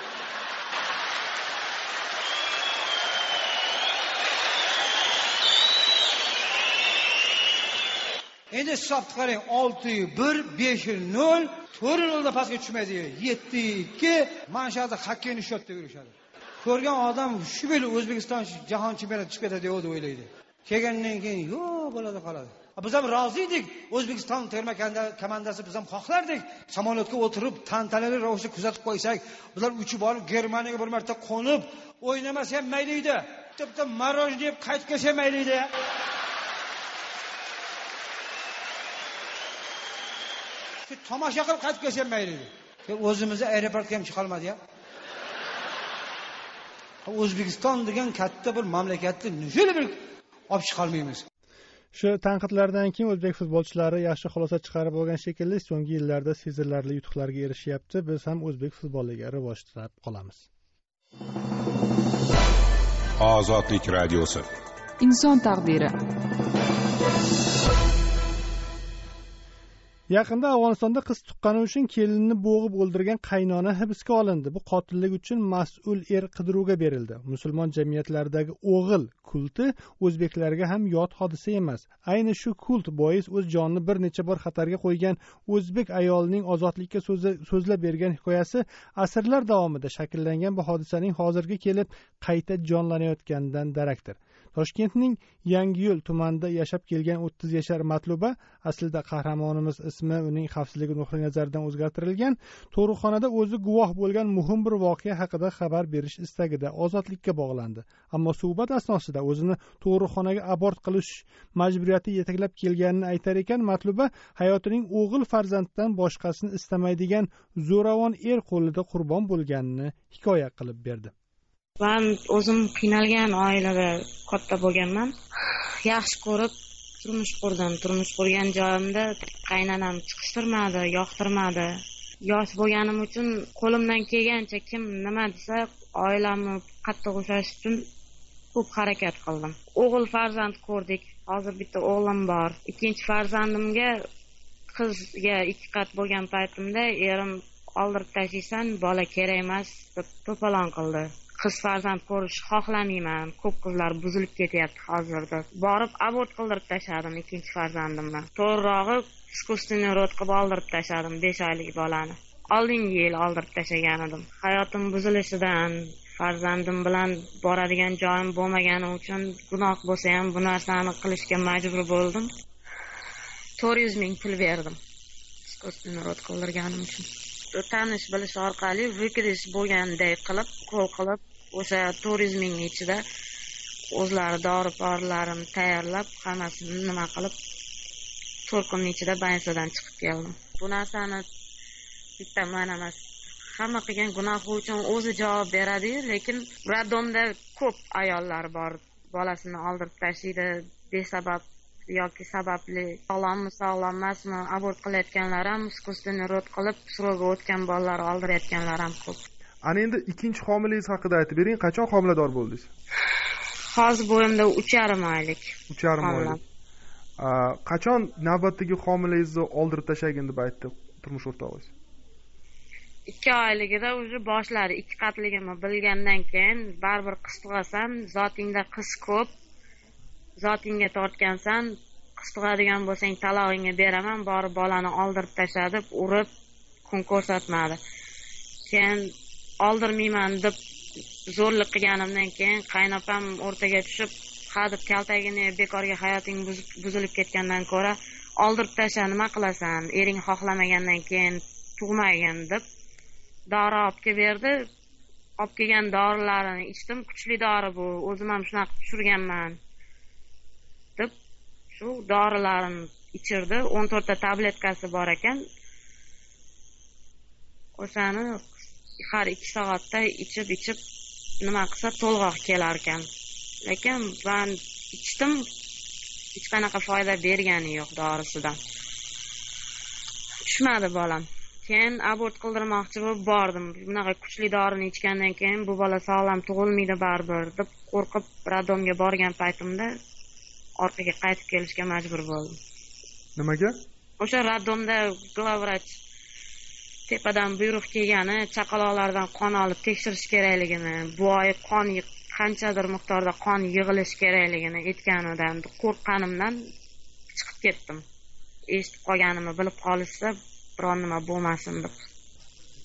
Endi hisobni qarang, olti bir, besh nol, to'rt nolda pastga tushmaydi. yetti ikki, mana shu yerda xokkeyni shot deb yurishadi. ko'rgan odam shu yil O'zbekiston jahon chempionati chiqib ketadi deb o'ylaydi. Kelgandan keyin yo'q bo'ladi qoladi. Biz ham rozi edik. O'zbekiston terma komandasi biz ham xohlardik. Samolyotga o'tirib, tantanali ravishda kuzatib qo'ysak, bular uchib borib Germaniyaga bir marta qo'nib, o'ynamasa ham mayli edi. Bitta maroj deb qaytib kelsa mayli edi. Shu tomosha qilib qaytib kelsa mayli edi. O'zimizni aeroportga ham chiqa olmadi-ya. O'zbekiston degan katta bir mamlakatni nechun bir olib chiqa olmaymiz. Shu tanqidlardan keyin o'zbek futbolchilari yaxshi xulosa chiqarib olgan shekilli, so'nggi yillarda sezilarli yutuqlarga erishyapti. Biz ham o'zbek futboliga rivojlanib qolamiz. Ozodlik radiosi. Inson taqdiri. Yaqinda Afg'onistonda qiz tuqqani uchun kelinni bo'g'ib o'ldirgan qaynona hibsga olindi. Bu qotillik uchun mas'ul er qidiruvga berildi. Musulmon jamiyatlaridagi o'g'il kulti o'zbeklarga ham yot hodisa emas. Ayni shu kult bois o'z jonini bir necha bor xatarga qo'ygan o'zbek ayolining ozodlikka so'zlab bergan hikoyasi asrlar davomida shakllangan bu hodisaning hozirga kelib qayta jonlanayotganidan darakdir. Toshkentning Yangiyo'l tumanida yashab kelgan o'ttiz yashar Matluba, aslida qahramonimiz ismi uning xavfsizligi nuqtai nazaridan o'zgartirilgan, tug'ruqxonada o'zi guvoh bo'lgan muhim bir voqea haqida xabar berish istagida ozodlikka bog'landi. Ammo suhbat asnosida o'zini tug'ruqxonaga abort qilish majburiyati yetaklab kelganini aytar ekan, Matluba hayotining o'g'il farzanddan boshqasini istamaydigan zo'ravon er qo'lida qurbon bo'lganini hikoya qilib berdi. Men o'zim qiynalgan oilada katta bo'lganman. Yaxshi ko'rib turmush qurdim. Turmush qurgan joyimda qaynonam chiqishtirmadi, yoqtirmadi. Yosh bo'lganim uchun qo'limdan kelgancha kim nima desa, oilamni qattiq ushlash uchun ko'p harakat qildim. O'g'il farzand ko'rdik. Hozir bitta o'g'lim bor. Ikkinchi farzandimga qizga ikki qat bo'lgan paytimda erim oldirib tashlaysan, bola kerak emas deb to'polon qildi. Qiz farzand ko'rish xohlamayman. Ko'p qizlar buzilib ketyapti hozirda. Borib abort qildirib tashladim ikkinchi farzandimni. To'g'rirog'i искусственный rod qilib oldirib tashladim besh oylik bolani. Oldingi yil oldirib tashlagan edim. Hayotim buzilishidan, farzandim bilan boradigan joyim bo'lmagani uchun gunoh bo'lsa ham bu narsani qilishga majbur bo'ldim. to'rt yuz ming pul berdim. искусственный rod qildirganim uchun. Tanish bilish orqali vykirish bo'lganday qilib, qo'l qilib, o'sha to'rt yuz ming ichida o'zlari dori-porilarini tayyorlab, hammasini nima qilib, to'rt kun ichida bansadan chiqib keldim. Bu narsani bitta men emas, hamma qilgan gunohi uchun o'zi javob beradi, lekin radomda ko'p ayollar bor, bolasini oldirib tashlaydi besabab yoki sababli, sog'lommi, sog'lom emasmi, abort qilayotganlar ham, искусственный rod qilib, sro'ga o'tgan bolalar oldirayotganlar ham ko'p. Ana endi ikkinchi homilangiz haqida aytib bering, qachon homilador bo'ldingiz? Hozir bo'yimda uch yarim oylik. uch yarim oylik. Qachon navbatdagi homilangizni oldirib tashlagin deb aytdi turmush o'rtog'ingiz? ikki oyligida o'zi boshlari ikki qatligimni bilgandan keyin baribir qiz tug'asan, zotingda qiz ko'p, zotingga tortgansan, qiz tug'adigan bo'lsang talog'ingga beraman, borib bolani oldirib tashladi, urib, kun ko'rsatmadi. Keyin oldirmayman deb zo'rlik qilganimdan keyin qaynopam o'rtaga tushib, ha deb kaltagini bekorga hayoting buzilib ketgandan ko'ra oldirib tashla, nima qilasan, ering xohlamagandan keyin tug'magin deb dori olib kelib berdi. Olib kelgan dorilarini ichdim, kuchli dori bu, o'zim ham shunaqa tushirganman deb shu dorilarini ichirdi. o'n to'rtta tabletkasi bor ekan. O'shani har ikki soatda ichib-ichib nima qilsa to'lg'oq kelar ekan. Lekin men ichdim, hech qanaqa foyda bergani yo'q dorisidan. Tushmadi bolam. Keyin abort qildirmoqchi bo'lib bordim. Bunaqa kuchli dorini ichgandan keyin bu bola sog'lom tug'ilmaydi baribir deb qo'rqib radomga borgan paytimda orqaga qaytib kelishga majbur bo'ldim. Nimaga? O'sha radomda glavvrach tepadan buyruq kelgani, chaqaloqlardan qon olib tekshirish kerakligini, bu oy qon qanchadir miqdorda qon yig'ilish kerakligini aytganidan qo'rqqanimdan chiqib ketdim. Eshitib qolganimni bilib qolishsa, biron nima bo'lmasin deb.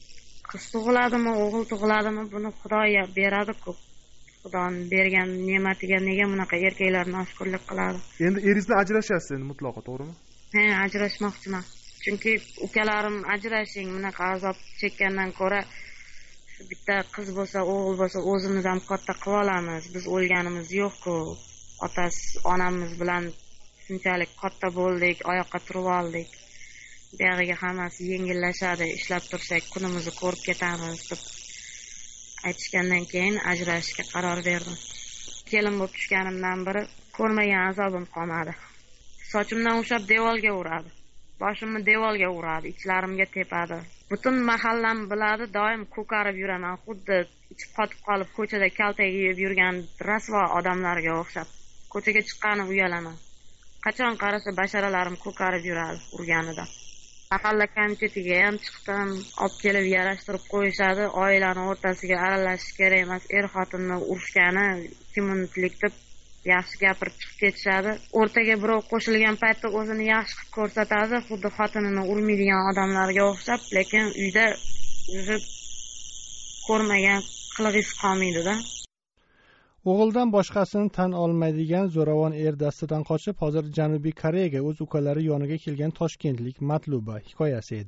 qiz tug'iladimi o'g'il tug'iladimi buni xudo beradi-ku. Xudoning bergan ne'matiga nega bunaqa erkaklarni oshkorlik qiladi? Endi eringizdan ajrashasiz endi mutlaqo, to'g'rimi? Ha, ajrashmoqchiman. Chunki ukalarim ajrashing, bunaqa azob chekkandan ko'ra shu bitta qiz bo'lsa, o'g'il bo'lsa o'zimiz ham katta qilib olamiz. Biz o'lganimiz yo'q-ku. Otasi, onamiz bilan shunchalik katta bo'ldik, oyoqqa turib oldik. Buyog'iga hammasi yengillashadi, ishlab tursak kunimizni ko'rib ketamiz deb aytishgandan keyin ajrashishga qaror berdim. Kelin bo'lib tushganimdan beri ko'rmagan azobim qolmadi. Sochimdan ushlab devorga uradi. Boshimni devorga uradi, ichlarimga tepadi. Butun mahallam biladi, doim ko'karib yuraman, xuddi ichib qotib qolib ko'chada kaltak yeb yurgan rasvo odamlarga o'xshab. Ko'chaga chiqqani uyalaman. Qachon qarasa basharalarim ko'karib yuradi urganida. Mahalla komitetiga ham chiqdim, olib kelib yarashtirib qo'yishadi, oilani o'rtasiga aralashish kerak emas, er xotinni urushgani kimmunitlik deb yaxshi gapirib chiqib ketishadi. O'rtaga birov qo'shilgan paytda o'zini yaxshi qilib ko'rsatadi, xuddi xotinini urmaydigan odamlarga o'xshab, lekin uyda o'zi ko'rmagan qilig'is qolmaydi-da. O'g'ildan boshqasini tan olmaydigan zo'ravon er dastidan qochib, hozir Janubiy Koreyaga o'z ukalari yoniga kelgan toshkentlik Matluba hikoyasi edi.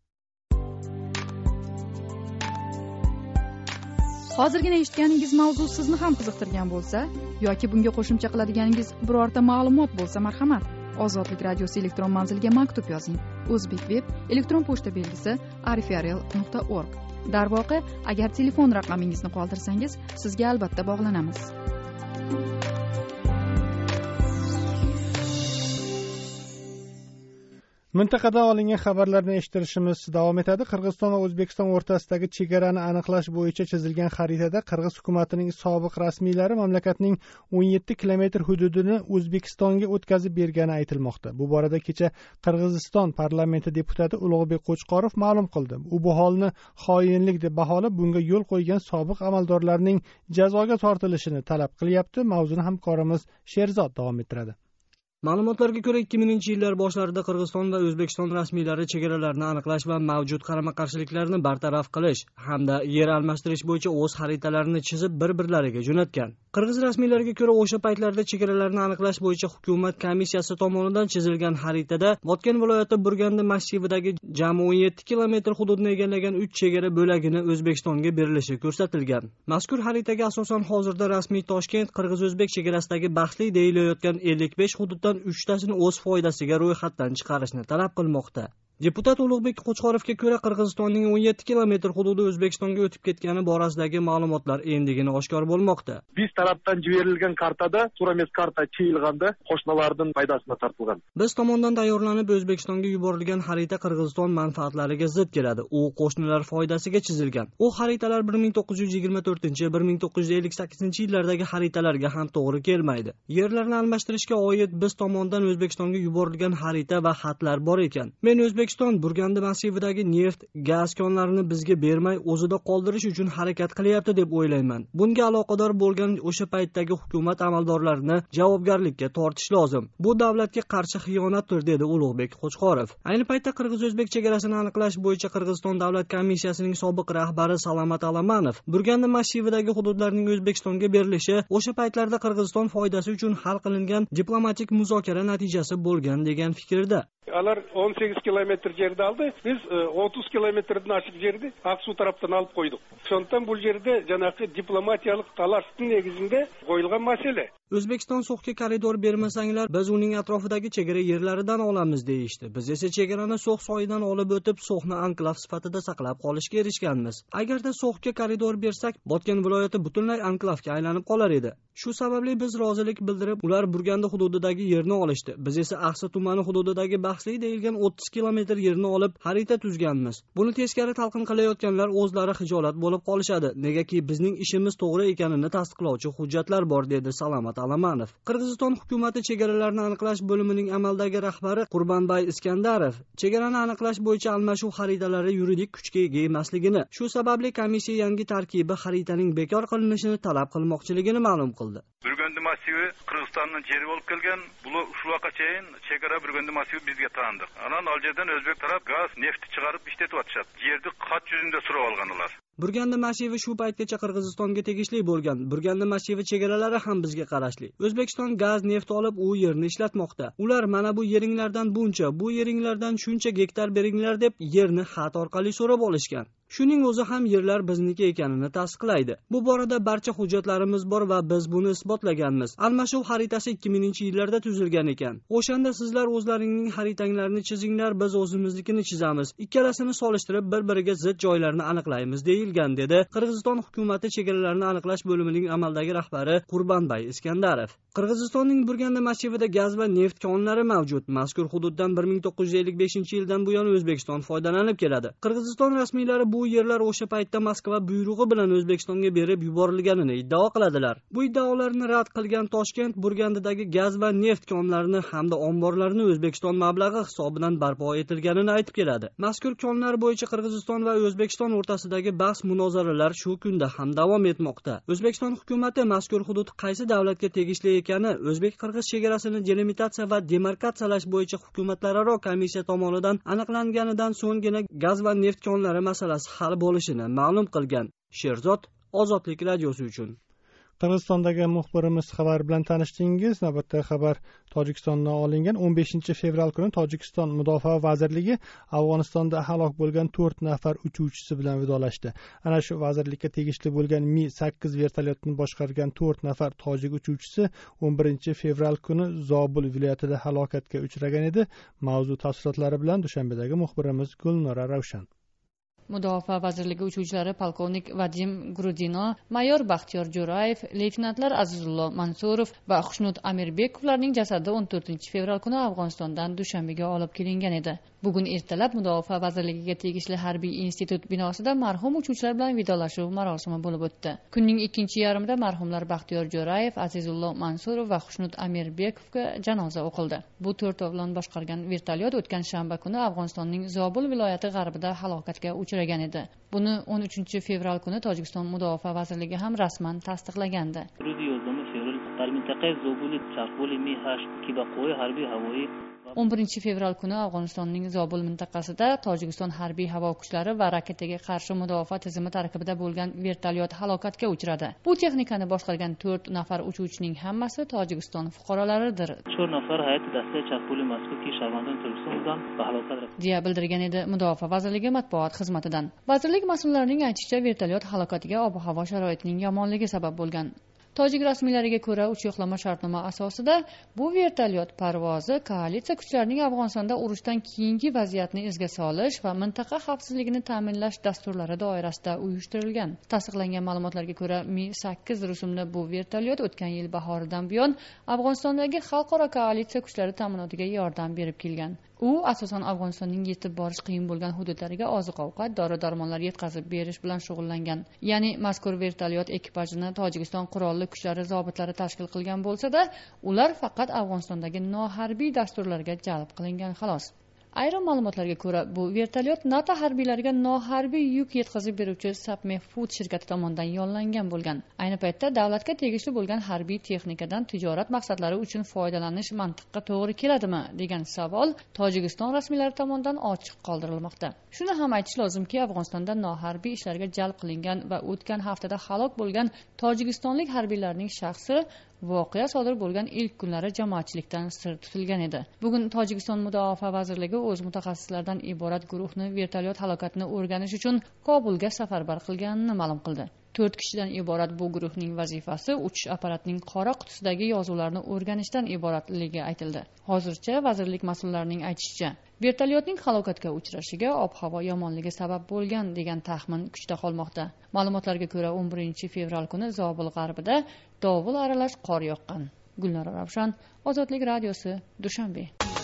Hozirgina eshitganingiz mavzu sizni ham qiziqtirgan bo'lsa yoki bunga qo'shimcha qiladiganingiz birorta ma'lumot bo'lsa, marhamat, Ozodlik radiosi elektron manziliga maktub yozing. O'zbekveb elektron pochta belgisi arifrl nuqta org. Darvoqe, agar telefon raqamingizni qoldirsangiz, sizga albatta bog'lanamiz. Mintaqada olingan xabarlarni eshittirishimiz davom etadi. Qirg'iziston va O'zbekiston o'rtasidagi chegarani aniqlash bo'yicha chizilgan xaritada Qirg'iz hukumatining sobiq rasmiylari mamlakatning o'n yetti kilometr hududini O'zbekistonga o'tkazib bergani aytilmoqda. Bu borada kecha Qirg'iziston parlamenti deputati Ulug'bek Qo'chqorov ma'lum qildi. U bu holni xoinlik deb baholab, bunga yo'l qo'ygan sobiq amaldorlarning jazoga tortilishini talab qilyapti. Mavzuni hamkorimiz Sherzod davom ettiradi. Ma'lumotlarga ko'ra, ikki minginchi yillar boshlarida Qirg'iziston va O'zbekiston rasmiylari chegaralarni aniqlash va mavjud qarama-qarshiliklarni bartaraf qilish hamda yer almashtirish bo'yicha o'z xaritalarini chizib bir-birlariga jo'natgan. Qirg'iz rasmiylariga ko'ra, o'sha paytlarda chegaralarni aniqlash bo'yicha hukumat komissiyasi tomonidan chizilgan xaritada Botken viloyati Burgandi massividagi jami o'n yetti kilometr hududni egallagan uch chegara bo'lagini O'zbekistonga berilishi ko'rsatilgan. Mazkur xaritaga asosan hozirda rasmiy Toshkent Qirg'iz-O'zbek chegarasidagi bahsli deyilayotgan ellik besh hududdan uchtasini o'z foydasiga ro'yxatdan chiqarishni talab qilmoqda. Deputat Ulug'bek Qo'chqorovga ko'ra, Qirg'izistonning o'n yetti kilometr hududi O'zbekistonga o'tib ketgani borasidagi ma'lumotlar endigina oshkor bo'lmoqda. Biz tarafdan jiberilgan kartada Turames karta chiyilganda qo'shnilarning foydasini tortilgan. Biz tomondan tayyorlanib O'zbekistonga yuborilgan xarita Qirg'iziston manfaatlariga zid keladi. U qo'shnilar foydasiga chizilgan. U xaritalar bir ming to'qqiz yuz yigirma to'rtinchi bir ming to'qqiz yuz ellik sakkizinchi yillardagi xaritalarga ham to'g'ri kelmaydi. Yerlarni almashtirishga oid biz tomondan O'zbekistonga yuborilgan xarita va xatlar bor ekan. Men O'zbek O'zbekiston Burgandi massividagi neft, gaz konlarini bizga bermay o'zida qoldirish uchun harakat qilyapti deb o'ylayman. Bunga aloqador bo'lgan o'sha paytdagi hukumat amaldorlarini javobgarlikka tortish lozim. Bu davlatga qarshi xiyonatdir, dedi Ulug'bek Qo'chqorov. Ayni paytda Qirg'iz-O'zbek chegarasini aniqlash bo'yicha Qirg'iziston davlat komissiyasining sobiq rahbari Salomat Alamanov Burgandi massividagi hududlarning O'zbekistonga berilishi o'sha paytlarda Qirg'iziston foydasi uchun hal qilingan diplomatik muzokara natijasi bo'lgan degan fikrda. Alar o'n sakkiz kilometr yerda aldı. Biz o'ttiz kilometrdan oshib yerni Aqsu tarafdan olib qo'ydik. Shundan bu yerda janaqi diplomatiyalik talashning negizida qo'yilgan masala. O'zbekiston so'xga koridor bermasanglar, biz uning atrofidagi chegara yerlaridan olamiz deyishdi. Biz esa chegarani so'x soyidan olib o'tib, so'xni anklav sifatida saqlab qolishga erishganmiz. Agarda so'xga koridor bersak, Botken viloyati butunlay anklavga aylanib qolar edi. Shu sababli biz rozilik bildirib, ular Burgandi hududidagi yerni olishdi. Biz esa Aqsa tumani hududidagi bahsli deyilgan o'ttiz kilometr yerni olib, xarita tuzganmiz. Buni teskari talqin qilayotganlar o'zlari xijolat bo'lib qolishadi. Negaki bizning ishimiz to'g'ri ekanini tasdiqlovchi hujjatlar bor, dedi Salomat Alamanov. Qirg'iziston hukumati chegaralarni aniqlash bo'limining amaldagi rahbari Qurbonbay Iskandarov chegarani aniqlash bo'yicha almashuv xaritalari yuridik kuchga ega emasligini, shu sababli komissiya yangi tarkibi xaritaning bekor qilinishini talab qilmoqchiligini ma'lum qildi. Burgundi massivi Qirg'izistonning jeri bo'lib kelgan. Bular shu vaqtgacha chegara Burgundi massivi bizga tandi. Anan aljerdan o'zbek taraf gaz, neft chiqarib ishlatyapti. Yerni qat yuzida surib olgan ular. Burgandi massivi shu paytgacha Qirg'izistonga tegishli bo'lgan. Burgandi massivi chegaralari ham bizga qarashli. O'zbekiston gaz, neft olib u yerni ishlatmoqda. Ular mana bu yeringlardan buncha, bu yeringlardan shuncha gektar beringlar deb yerni xat orqali so'rab olishgan. Shuning o'zi ham yerlar bizniki ekanini tasdiqlaydi. Bu borada barcha hujjatlarimiz bor va biz buni isbotlaganmiz. Almashuv xaritasi ikki minginchi yillarda tuzilgan ekan. O'shanda sizlar o'zlaringning xaritanglarni chizinglar, biz o'zimiznikini chizamiz. Ikkalasini solishtirib bir-biriga zid joylarni aniqlaymiz deyilgan, dedi Qirg'iziston hukumati chegaralarni aniqlash bo'limining amaldagi rahbari Qurbonbay Iskandarov. Qirg'izistonning Burgandi massivida gaz va neft konlari mavjud. Mazkur hududdan bir ming to'qqiz yuz ellik beshinchi yildan buyon O'zbekiston foydalanib keladi. Qirg'iziston rasmiylari bu yerlar o'sha paytda Moskva buyrug'i bilan O'zbekistonga berib yuborilganini iddao qiladilar. Bu iddaolarni rad qilgan Toshkent Burgandidagi gaz va neft konlarini hamda omborlarini O'zbekiston mablag'i hisobidan barpo etilganini aytib keladi. Mazkur konlar bo'yicha Qirg'iziston va O'zbekiston o'rtasidagi bahs munozaralar shu kunda ham davom etmoqda. O'zbekiston hukumatı mazkur hudud qaysi davlatga tegishli ekani o'zbek-qirg'iz chegarasini delimitatsiya va demarkatsiyalash bo'yicha hukumatlararo komissiya tomonidan aniqlanganidan so'nggina gaz va neft konlari masalasi hal bo'lishini ma'lum qilgan. Sherzod, Ozodlik radiosi uchun. Qirg'izistondagi muxbirimiz xabar bilan tanishdingiz. Navbatdagi xabar Tojikistondan olingan. o'n beshinchi fevral kuni Tojikiston Mudofaa vazirligi Afg'onistonda halok bo'lgan to'rt nafar uchuvchisi bilan vidolashdi. Ana shu vazirlikka tegishli bo'lgan Mi sakkiz vertolyotini boshqargan to'rt nafar tojik uchuvchisi o'n birinchi fevral kuni Zobul viloyatida halokatga uchragan edi. Mavzu tafsilotlari bilan Dushanbedagi muxbirimiz Gulnora Ravshan. Mudofaa vazirligi uchuvchilari polkovnik Vadim Grudino, mayor Baxtiyor Jo'rayev, leytenantlar Azizullo Mansurov va Xushnud Amirbekovlarning jasadi o'n to'rtinchi fevral kuni Afg'onistondan Dushanbega olib kelingan edi. Bugun ertalab Mudofaa vazirligiga tegishli harbiy institut binosida marhum uchuvchilar bilan vidolashuv marosimi bo'lib o'tdi. Kunning ikkinchi yarmida marhumlar Baxtiyor Jo'rayev, Azizullo Mansurov va Xushnud Amirbekovga janoza o'qildi. Bu to'rtovlon boshqargan vertolyot o'tgan shanba kuni Afg'onistonning Zobul viloyati g'arbida halokatga uchragan edi. Buni o'n uchinchi fevral kuni Tojikiston Mudofaa vazirligi ham rasman tasdiqlagandi. o'n birinchi fevral kuni Afg'onistonning Zobul mintaqasida Tojikiston harbiy havo kuchlari va raketaga qarshi mudofaa tizimi tarkibida bo'lgan vertolyot halokatga uchradi. Bu texnikani boshqargan to'rt nafar uchuvchining hammasi Tojikiston fuqarolaridir, deya bildirgan edi Mudofaa vazirligi matbuot xizmatidan. Vazirlik mas'ullarining aytishicha, vertolyot halokatiga ob-havo sharoitining yomonligi sabab bo'lgan. Tojik rasmiylariga ko'ra, uch yo'qlama shartnoma asosida bu vertolyot parvozi koalitsiya kuchlarining Afg'onistonda urushdan keyingi vaziyatni izga solish va mintaqa xavfsizligini ta'minlash dasturlari doirasida uyushtirilgan. Tasdiqlangan ma'lumotlarga ko'ra, Mi sakkiz rusumli bu vertolyot o'tgan yil bahoridan buyon Afg'onistondagi xalqaro koalitsiya kuchlari ta'minotiga yordam berib kelgan. U asosan Afg'onistonning yetib borish qiyin bo'lgan hududlariga oziq-ovqat, dori-darmonlar yetkazib berish bilan shug'ullangan. Ya'ni mazkur vertolyot ekipajini Tojikiston qurolli kuchlari zobitlari tashkil qilgan bo'lsa-da, ular faqat Afg'onistondagi noharbiy dasturlarga jalb qilingan xolos. Ayrim ma'lumotlarga ko'ra, bu vertolyot NATO harbiylariga noharbiy yuk yetkazib beruvchi Sapme Food shirkati tomonidan yo'llangan bo'lgan. Ayni paytda davlatga tegishli bo'lgan harbiy texnikadan tijorat maqsadlari uchun foydalanish mantiqqa to'g'ri keladimi degan savol Tojikiston rasmiylari tomonidan ochiq qoldirilmoqda. Shuni ham aytish lozimki, Afg'onistonda noharbiy ishlarga jalb qilingan va o'tgan haftada halok bo'lgan tojikistonlik harbiylarning shaxsi voqea sodir bo'lgan ilk kunlari jamoatchilikdan sir tutilgan edi. Bugun Tojikiston Mudofaa vazirligi o'z mutaxassislaridan iborat guruhni vertolyot halokatini o'rganish uchun Kobulga safarbar qilganini ma'lum qildi. to'rt kishidan iborat bu guruhning vazifasi uchish apparatining qora qutisidagi yozuvlarni o'rganishdan iboratligi aytildi. Hozircha vazirlik mas'ullarining aytishicha, vertolyotning halokatga uchrashiga ob-havo yomonligi sabab bo'lgan degan taxmin kuchda qolmoqda. Ma'lumotlarga ko'ra, o'n birinchi fevral kuni Zobul g'arbida dovul aralash qor yoqqan. Gulnora Ravshan, Ozodlik radiosi, Dushanbe.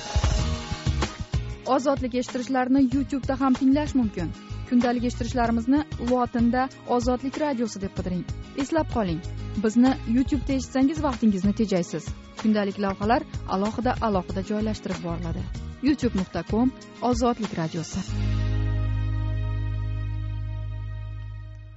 Ozodlik eshittirishlarni YouTube da ham tinglash mumkin. Kundalik eshittirishlarimizni lotinda Ozodlik radiosi deb qidiring. Eslab qoling, bizni YouTube da eshitsangiz vaqtingizni tejaysiz. Kundalik lavhalar alohida alohida joylashtirib boriladi. youtube nuqta com Ozodlik radiosi.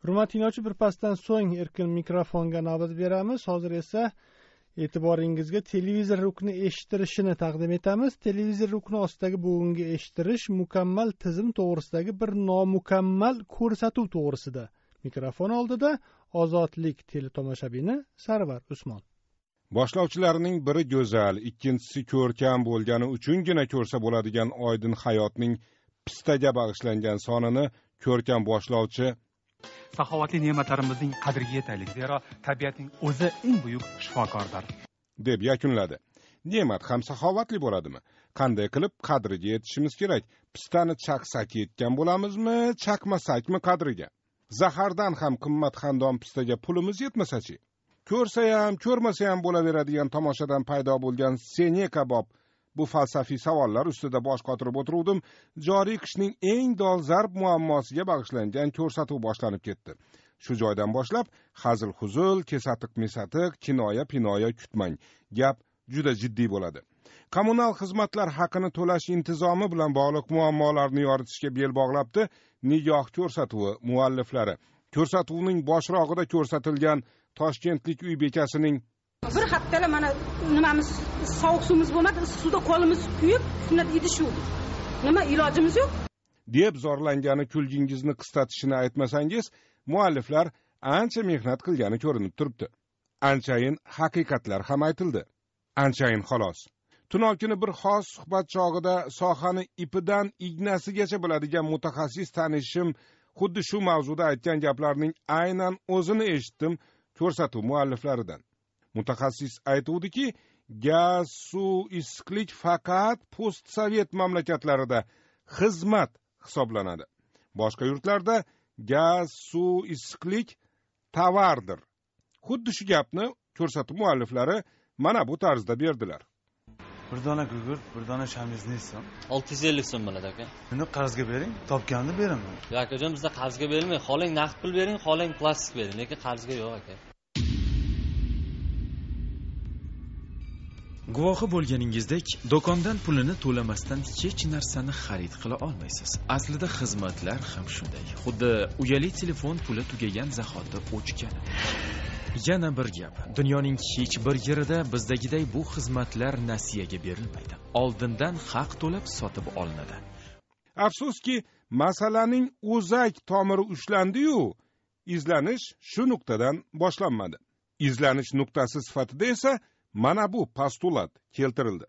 hurmatli tinglovchi, birpasdan so'ng erkin mikrofonga navbat beramiz. Hozir esa e'tiboringizga televizor rukni eshittirishini taqdim etamiz. Televizor rukni ostidagi bugungi eshittirish mukammal tizim to'g'risidagi bir nomukammal ko'rsatuv to'g'risida. Mikrofon oldida Ozodlik teletomoshabini Sarvar Usmon. Boshlovchilarining biri go'zal, ikkinchisi ko'rkam bo'lgani uchungina ko'rsa bo'ladigan Oydin hayotning pistaga bag'ishlangan sonini ko'rkam boshlovchi saxovatli ne'matlarimizning qadriga yetaylik, zero tabiatning o'zi eng buyuk shifokordir, deb yakunladi. Ne'mat ham saxovatli bo'ladimi? Qanday qilib qadriga yetishimiz kerak? Pistani chaqsak yetgan bo'lamizmi, chaqmasakmi qadriga? Zahardan ham qimmat xandon pistaga pulimiz yetmasa-chi? Ko'rsa ham, ko'rmasa ham bo'laveradigan tomoshadan paydo bo'lgan sene kabob bu falsafiy savollar ustida bosh qotirib o'tiruvdim. Joriy qishning eng dolzarb muammosiga bag'ishlangan ko'rsatuv boshlanib ketdi. Shu joydan boshlab hazil-huzul, kesatiq-mesatiq, kinoya-pinoya kutmang. Gap juda jiddiy bo'ladi. Kommunal xizmatlar haqini to'lash intizomi bilan bog'liq muammolarni yoritishga bel bog'labdi Nigoh ko'rsatuvi mualliflari. Ko'rsatuvning boshrog'ida ko'rsatilgan Toshkentlik uy bekasining bir haftalar mana nimamiz sovuq suvimiz bo'lmadi, suvda qo'limiz kuyib, shunda edi shu. Nima ilojimiz yo'q? deb zorlangani kulgingizni qisqatishini aytmasangiz, mualliflar ancha mehnat qilgani ko'rinib turibdi. Anchayin haqiqatlar ham aytildi. Anchayin xolos. Tunokini bir xos suhbat chog'ida sohani ipidan ignasigacha biladigan mutaxassis tanishim xuddi shu mavzuda aytgan gaplarning aynan o'zini eshitdim ko'rsatuv mualliflaridan. Mutaxassis aytuvdiki, gaz, suv, issiqlik faqat postsovet mamlakatlarida xizmat hisoblanadi. Boshqa yurtlarda gaz, suv, issiqlik tovardir. Xuddi shu gapni ko'rsatuv mualliflari mana bu tarzda berdilar. Bir dona gugurt, bir dona shamiz nechta? olti yuz ellik so'm bo'ladi aka. Buni qarzga bering, topganini beraman. Yo'q akajon, bizda qarzga berilmaydi. Xohlang naqd pul bering, xohlang plastik bering, lekin qarzga yo'q aka. Guvohi bo'lganingizdek, do'kondan pulini to'lamasdan hech narsani xarid qila olmaysiz. Aslida xizmatlar ham shunday. Xuddi uyali telefon puli tugagan zahoti o'chgan. Yana bir gap, dunyoning hech bir yerida bizdagiday bu xizmatlar nasiyaga berilmaydi. Oldindan haq to'lab sotib olinadi. Afsuski, masalaning o'zak tomiri ushlandi-yu, izlanish shu nuqtadan boshlanmadi. Izlanish nuqtasi sifatida esa mana bu postulat keltirildi.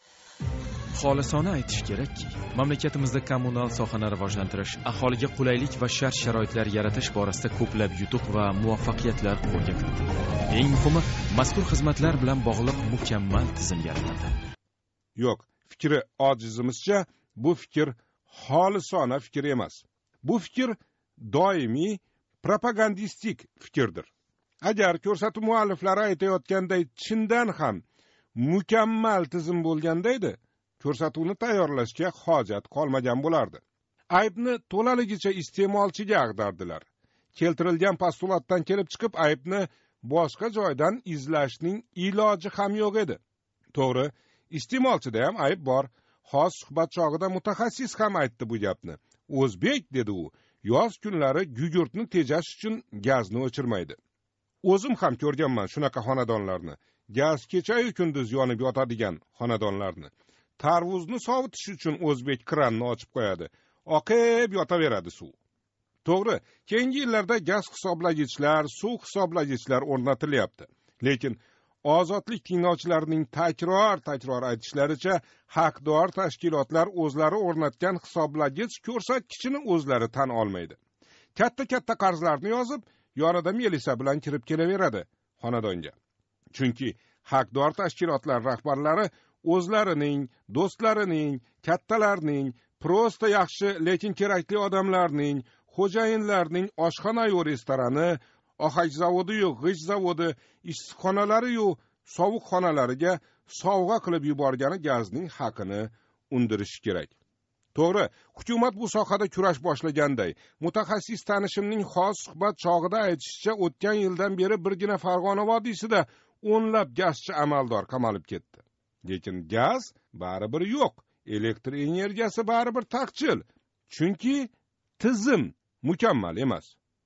Xolisona aytish kerakki, mamlakatimizda kommunal sohani rivojlantirish, aholiga qulaylik va shart-sharoitlar yaratish borasida ko'plab yutuq va muvaffaqiyatlar qo'lga kiritildi. Eng muhimi, mazkur xizmatlar bilan bog'liq mukammal tizim yaratildi. Yo'q, fikri ojizimizcha bu fikr xolisona fikr emas. Bu fikr doimiy propagandistik fikrdir. Agar ko'rsatuv mualliflari aytayotganday chindan ham mukammal tizim bo'lganda edi, ko'rsatuvni tayyorlashga hojat qolmagan bo'lardi. Aybni to'laligicha iste'molchiga ag'dardilar. Keltirilgan postulatdan kelib chiqib aybni boshqa joydan izlashning iloji ham yo'q edi. To'g'ri, iste'molchida ham ayb bor. Xos suhbat chog'ida mutaxassis ham aytdi bu gapni. O'zbek dedi u, yoz kunlari gugurtni tejash uchun gazni o'chirmaydi. O'zim ham ko'rganman shunaqa xonadonlarni. Gaz kecha-yu kunduz yonib yotadigan xonadonlarni. Tarvuzni sovutish uchun o'zbek kranni ochib qo'yadi. Oqib yotaveradi suv. To'g'ri, keyingi yillarda gaz hisoblagichlar, suv hisoblagichlar o'rnatilyapti. Lekin ozodlik tinglovchilarining takror-takror aytishlaricha, haqdor tashkilotlar o'zlari o'rnatgan hisoblagich ko'rsatkichini o'zlari tan olmaydi. Katta-katta qarzlarni yozib, yonida melisa bilan kirib kelaveradi xonadonga. Chunki haqdor tashkilotlar rahbarlari o'zlarining, do'stlarining, kattalarning, prosta yaxshi lekin kerakli odamlarning, xo'jayinlarning oshxona-yu restorani, ohak zavodi-yu g'isht zavodi, issiqxonalari-yu sovuq xonalariga sovg'a qilib yuborgani gazning haqini undirish kerak. To'g'ri, hukumat bu sohada kurash boshlaganday, mutaxassis tanishimning xos suhbat chog'ida aytishicha, o'tgan yildan beri birgina Farg'ona vodiysida o'nlab gazchi amaldor qamalib ketdi. Lekin gaz baribir yo'q, elektr energiyasi baribir taqchil. Chunki tizim mukammal emas.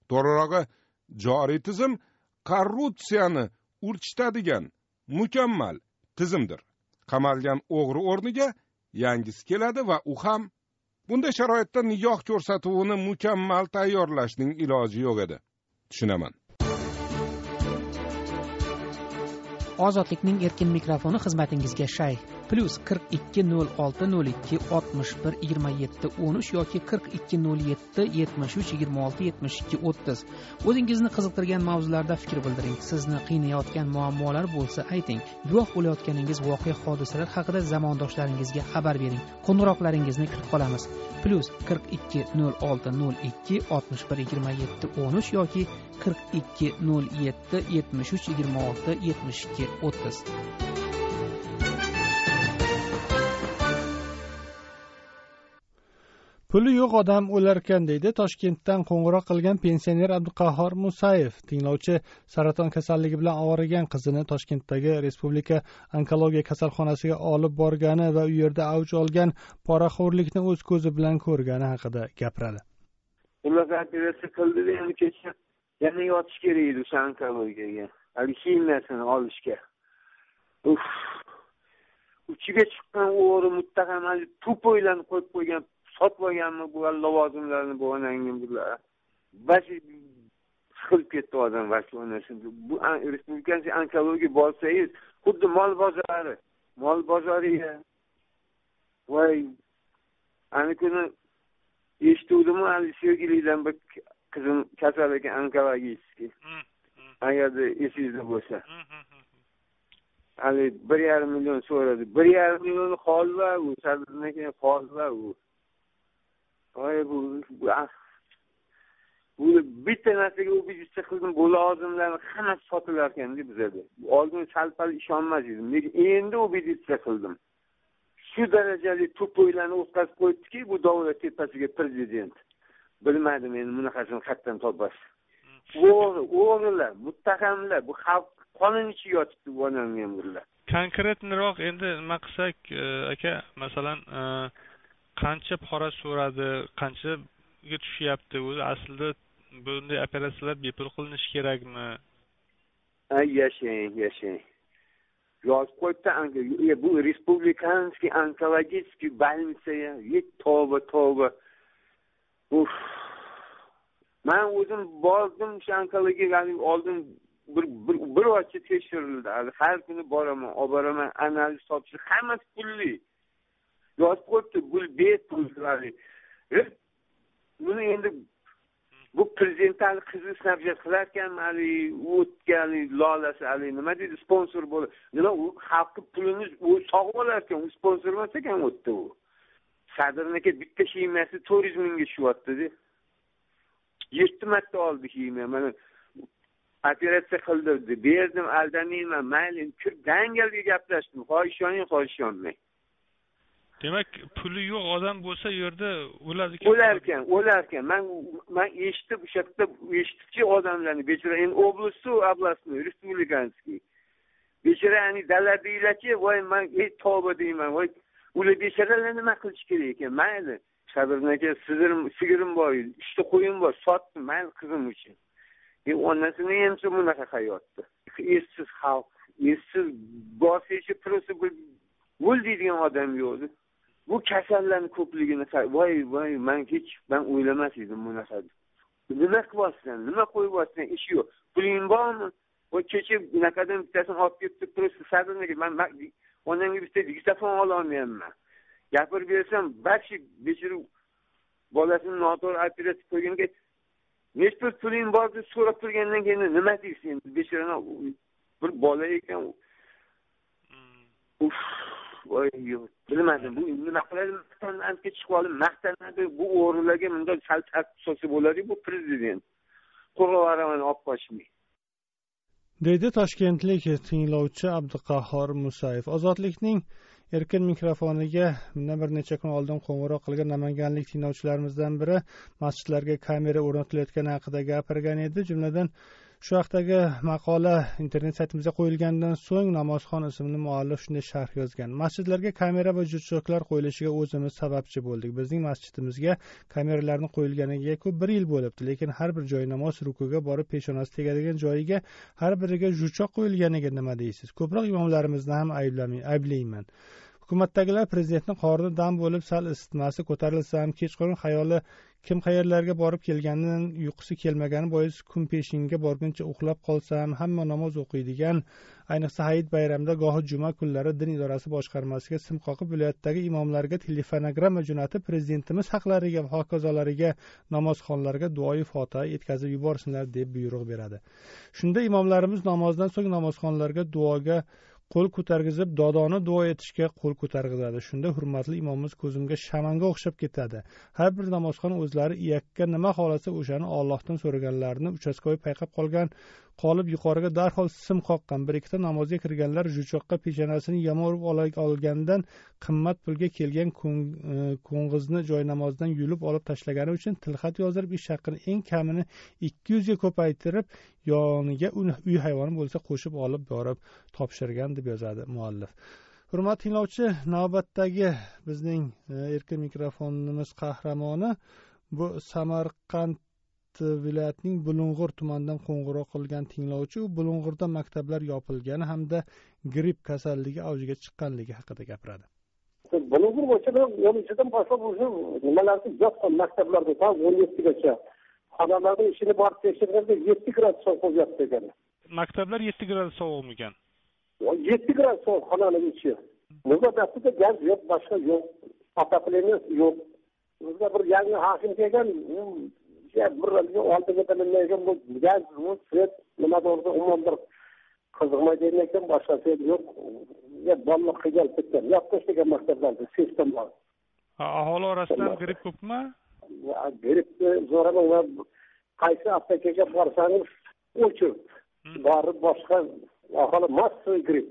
to'g'rirog'i joriy tizim korrupsiyani urchitadigan mukammal tizimdir. Qamalgan o'g'ri o'rniga yangisi keladi va u ham bunday sharoitda nigoh ko'rsatuvini mukammal tayyorlashning iloji yo'q edi. Tushunaman. Ozodlikning erkin mikrofoni xizmatingizga shay. Plus qirq ikki nol olti nol ikki oltmish bir yigirma yetti o'n uch yoki qirq ikki nol yetti yetmish uch yigirma olti yetmish ikki o'ttiz. O'zingizni qiziqtirgan mavzularda fikr bildiring. Sizni qiynayotgan muammolar bo'lsa ayting. Guvoh bo'layotganingiz voqea hodisalar haqida zamondoshlaringizga xabar bering. Qo'ng'iroqlaringizni kutib qolamiz. Plus qirq ikki nol olti nol ikki oltmish bir yigirma yetti o'n uch yoki qirq ikki nol yetti yetmish uch yigirma olti yetmish ikki o'ttiz. Puli yo'q odam o'larkan deydi Toshkentdan qo'ng'iroq qilgan pensioner Abduqahhor Musayev. Tinglovchi saraton kasalligi bilan og'rigan qizini Toshkentdagi Respublika onkologiya kasalxonasiga olib borgani va u yerda avj olgan poraxo'rlikni o'z ko'zi bilan ko'rgani haqida gapiradi. Ular operatsiya qildi, endi kecha yana yotish kerak edi o'sha onkologiyaga. Hali kimyasini olishga. Uf. Uchiga chiqqan o'g'ri muttaham to'poylanib qo'yib qo'ygan, sotib olganmi bu lavozimlarni bu onangni bular. Bashi siqilib ketdi odam bashi onasi. Bu respublikaning onkologiya bo'lsangiz, xuddi mol bozori, mol bozoriga. Voy, ana kuni eshituvdim, hali sevgilidan bir qizim kasal ekan onkologiyski. Agarda esingizda bo'lsa. Hali bir yarim million so'radi. bir yarim million holva u, sadrdan keyin holva u. Voy bu bu bitta narsaga u bizcha qildim, bu lozimlarni hammasi sotilar ekan-da bizda. Oldin salpal ishonmas edim, lekin endi u bizcha qildim. Shu darajali to'poylarni o'tkazib qo'ydiki, bu davlat tepasiga prezident. Bilmadim endi bunaqasini qayerdan topasiz. O'g'ri, o'g'rilar, muttahamlar, bu xalq qonun ichiga yotibdi bu onamning bular. Konkretniroq endi nima qilsak, aka, masalan, qancha pora so'radi, qanchaga tushyapti, o'zi aslida bunday operatsiyalar bepul qilinishi kerakmi? Ay, yashang, yashang. Yozib qo'yibdi, bu respublikanskiy onkologiskiy больница, yet tavba tavba. Uf. Men o'zim bordim o'sha onkologiyaga, oldin bir bir bir oycha tekshirildi. Har kuni boraman, olib boraman, analiz sotish, hammasi pulli. Yozib qo'yibdi, bu bepullarni. Buni endi bu prezidentning qizi snapchat qilar ekan, hali o'tgan lolasi, hali nima deydi, sponsor bo'lib. Nima u xalqning pulini u sog'ib olar ekan, u sponsor emas ekan o'tdi u. Sadrniki bitta shimasi to'rt yuz mingga tushyapti-da. yetti marta oldi shima. Mana operatsiya qildirdi, berdim, aldamayman, mayli, kir dangalga gaplashdim. Xo'sh ishoning, xo'sh ishonmang. Demak, puli yo'q odam bo'lsa, u yerda o'ladi ekan. O'lar ekan, o'lar ekan. Men men eshitib, o'sha yerda eshitibchi odamlarni, bechora endi oblastni, oblastni, respublikanskiy. Bechora ani daladiylarchi, voy men ey tavba deyman, voy ular bechoralar nima qilish kerak ekan? Mayli, Sabirnaka sigirim, sigirim bor, ishda qo'yim bor, sotdim, mayli qizim uchun. E onasini ham shu bunaqa hayotda. Essiz xalq, essiz bosishi prosi bo'l deydigan odam yo'q. Bu kasallarning ko'pligini, voy voy, men hech men o'ylamas edim bunaqa. Nima qilyapsan? Nima qo'yyapsan? Ish yo'q. Puling bormi? Voy kecha bunaqadan bittasini olib ketdi, prosi Sabirnaka, men onamga bitta diktafon ola olmayapman. Gapirib bersam, bashi bechora bolasini noto'g'ri operatsiya qo'yganiga nechta puling bor deb so'rab turgandan keyin nima deysiz endi? Bechora bir bola ekan. Uf, voy yo'q. Bilmadim, bu nima qiladi? Maqtandan chiqib olib, maqtanadi, bu o'g'rilarga bunday sal taqsosi bo'ladi, bu prezident. Qo'rg'avaramani olib qochmay. Deydi toshkentlik tinglovchi Abduqahhor Musayev. Ozodlikning erkin mikrofoniga bir necha kun oldin qo'ng'iroq qilgan namanganlik tinglovchilarimizdan biri masjidlarga kamera o'rnatilayotgani haqida gapirgan edi. Jumladan Shu haqdagi maqola internet saytimizga qo'yilgandan so'ng Namozxon ismli muallif shunday sharh yozgan: masjidlarga kamera va juchoklar qo'yilishiga o'zimiz sababchi bo'ldik. Bizning masjidimizga kameralarni qo'yilganiga ko'p bir yil bo'libdi, lekin har bir joy namoz rukuga borib peshonasi tegadigan joyiga har biriga juchoq qo'yilganiga nima deysiz? Ko'proq imomlarimizni ham ayblayman. Hukumatdagilar prezidentni qorni dam bo'lib sal isitmasi ko'tarilsa ham kechqurun xayoli kim qayerlarga borib kelganidan uyqusi kelmagani bois kun peshinga borguncha uxlab qolsa ham hamma namoz o'qiydigan, ayniqsa hayit bayramda gohi juma kunlari din idorasi boshqarmasiga sim qoqib viloyatdagi imomlarga telefonogramma jo'natib prezidentimiz haqlariga va hokazolarga namozxonlarga duoyi fotiha yetkazib yuborsinlar deb buyruq beradi. Shunda imomlarimiz namozdan so'ng namozxonlarga duoga qo'l ko'targizib dodoni duo etishga qo'l ko'targizadi. Shunda hurmatli imomimiz ko'zimga shamanga o'xshab ketadi. Har bir namozxon o'zlari iyakka nima xohlasa o'shani Allohdan so'raganlarini uchastkavoy payqab qolgan qolib yuqoriga darhol sim qoqqan. Bir ikkita namozga kirganlar juchoqqa peshonasini yamorib olgandan qimmat pulga kelgan qo'ng'izni joy namozdan yulib olib tashlagani uchun tilxat yozdirib ish haqini eng kamini ikki yuz ga ko'paytirib yoniga uy hayvoni bo'lsa qo'shib olib borib topshirgan deb yozadi muallif. Hurmatli tinglovchi, navbatdagi bizning erkin mikrofonimiz qahramoni bu Samarqand viloyatining Bulung'ur tumanidan qo'ng'iroq qilgan tinglovchi. U Bulung'urda maktablar yopilgani hamda gripp kasalligi avjiga chiqqanligi haqida gapiradi. Bulung'ur bo'yicha o'n uchidan boshlab o'sha nimalarni yopgan maktablarda tam o'n yettigacha xonalардың ishini borib tekshirganda yetti gradus sovuq yotdi ekan. Maktablar yetti gradus sovuqmikan? yetti gradus sovuq xonaning ichi. Muzlatda gaz yo'q, boshqa yo'q, otoplenniy yo'q. Bizda bir yangi hokim kelgan, bir oltiga bilinmagan bu gaz, bu svet nima bo'lsa umuman bir qiziqmaydi ekan, boshqasi yo'q. Ya bolalar qiynalib ketgan. Yopish degan maktablarda sistem bor. Aholi orasidan gripp ko'pmi? Gripp zo'rama va qaysi aptekaga borsangiz o'chib, borib boshqa aholi massiv gripp.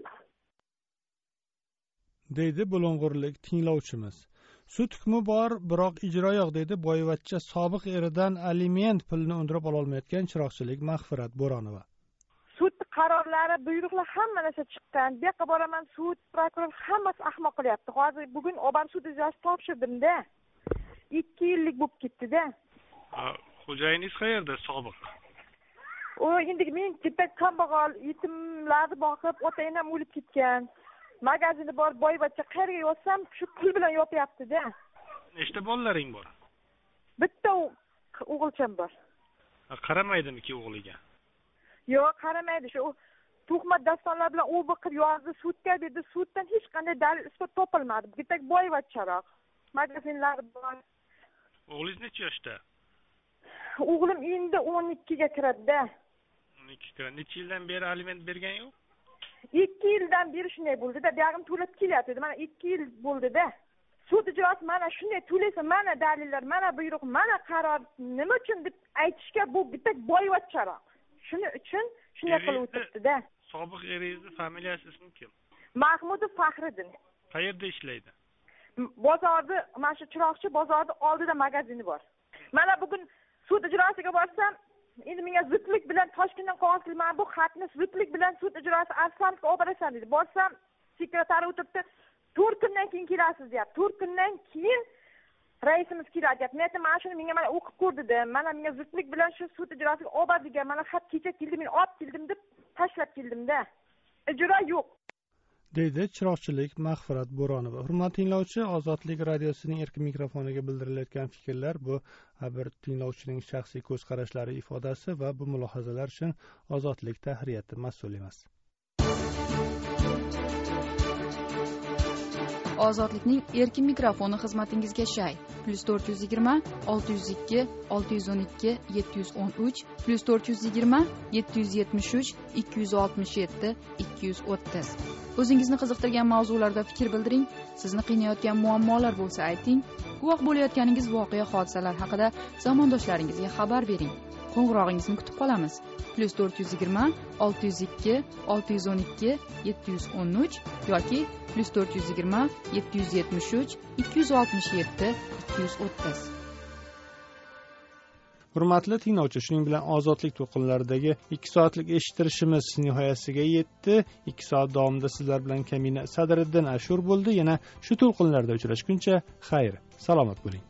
deydi Bulung'urlik tinglovchimiz. Sud hukmi bor, biroq ijro yo'q, deydi boyvachcha sobiq eridan aliment pulini undirib ololmayotgan chiroqchilik Mag'firat Bo'ronova. Sud qarorlari, buyruqlar hamma narsa chiqqan. Bu yoqqa boraman, sud, prokuror hammasi ahmoq qilyapti. Hozir bugun Oban sud ijrosi topshirdim-da. ikki yillik bo'lib ketdi-da. Xo'jayiningiz qayerda sobiq? O endi men juda kambag'al, yetimlarni boqib, ota-onam o'lib ketgan. Magazini bor, boyvachcha qayerga yotsam, shu pul bilan yopyapti-da. Nechta bolalaring bor? Bitta o'g'ilcham bor. Qaramaydimi-ki o'g'liga? Yo'q, qaramaydi. Shu tuhmat dastonlar bilan u biqib yozdi, sudga dedi. Suddan hech qanday dalil isbot topilmadi. Bitta boyvachcharoq. Magazinlar bor. O'g'lingiz necha yoshda? O'g'lim endi o'n ikkiga kiradi-da. o'n ikkiga. Necha yildan beri aliment bergan yo'q? ikki yildan beri shunday bo'ldi-da. Buyog'im to'lab kelyapti. Mana ikki yil bo'ldi-da. Sud ijrosi mana shunday to'laysa, mana dalillar, mana buyruq, mana qaror, nima uchun deb aytishga bu bitta boyvachcharoq. Shuning uchun shunday qilib o'tiribdi-da. Sobiq eringizni familiyasi ismi kim? Mahmudov Faxriddin. Qayerda ishlaydi? Bozorda, mana shu chiroqchi bozorda oldida magazini bor. Mana bugun sud ijrosiga borsam, endi menga zudlik bilan Toshkentdan qog'oz kelman, bu xatni zudlik bilan sud ijrosi Arslonga olib borasan dedi. Borsam, sekretari o'tiribdi, to'rt kundan keyin kelasiz deyapti. to'rt kundan keyin raisimiz keladi deyapti. Men aytdim, mana shuni menga mana o'qib ko'rdi-da. Mana menga zudlik bilan shu sud ijrosiga olib bor degan. Mana xat kecha keldi, men olib keldim deb tashlab keldim-da. Ijro yo'q. deydi chiroqchilik Mag'firat Bo'ronova. Hurmatli tinglovchi, Ozodlik radiosining erkin mikrofoniga bildirilayotgan fikrlar bu har bir tinglovchining shaxsiy ko'z qarashlari ifodasi va bu mulohazalar uchun Ozodlik tahriyati mas'ul emas. Ozodlikning erkin mikrofoni xizmatingizga shay. plus to'rt yuz yigirma olti yuz ikki olti yuz o'n ikki yetti yuz o'n uch plus to'rt yuz yigirma yetti yuz yetmish uch ikki yuz oltmish yetti ikki yuz o'ttiz. O'zingizni qiziqtirgan mavzularda fikr bildiring, sizni qiynayotgan muammolar bo'lsa ayting, guvoh bo'layotganingiz voqea hodisalar haqida zamondoshlaringizga xabar bering. Qo'ng'irog'ingizni kutib qolamiz. plus to'rt yuz yigirma olti yuz ikki olti yuz o'n ikki yetti yuz o'n uch yoki plus to'rt yuz yigirma yetti yuz yetmish uch ikki yuz oltmish yetti ikki yuz o'ttiz. hurmatli tinglovchi, shuning bilan ozodlik to'lqinlaridagi ikki soatlik eshittirishimiz nihoyasiga yetdi. ikki soat davomida sizlar bilan Kamina Sadriddin Ashur bo'ldi. Yana shu to'lqinlarda uchrashguncha xayr, salomat bo'ling.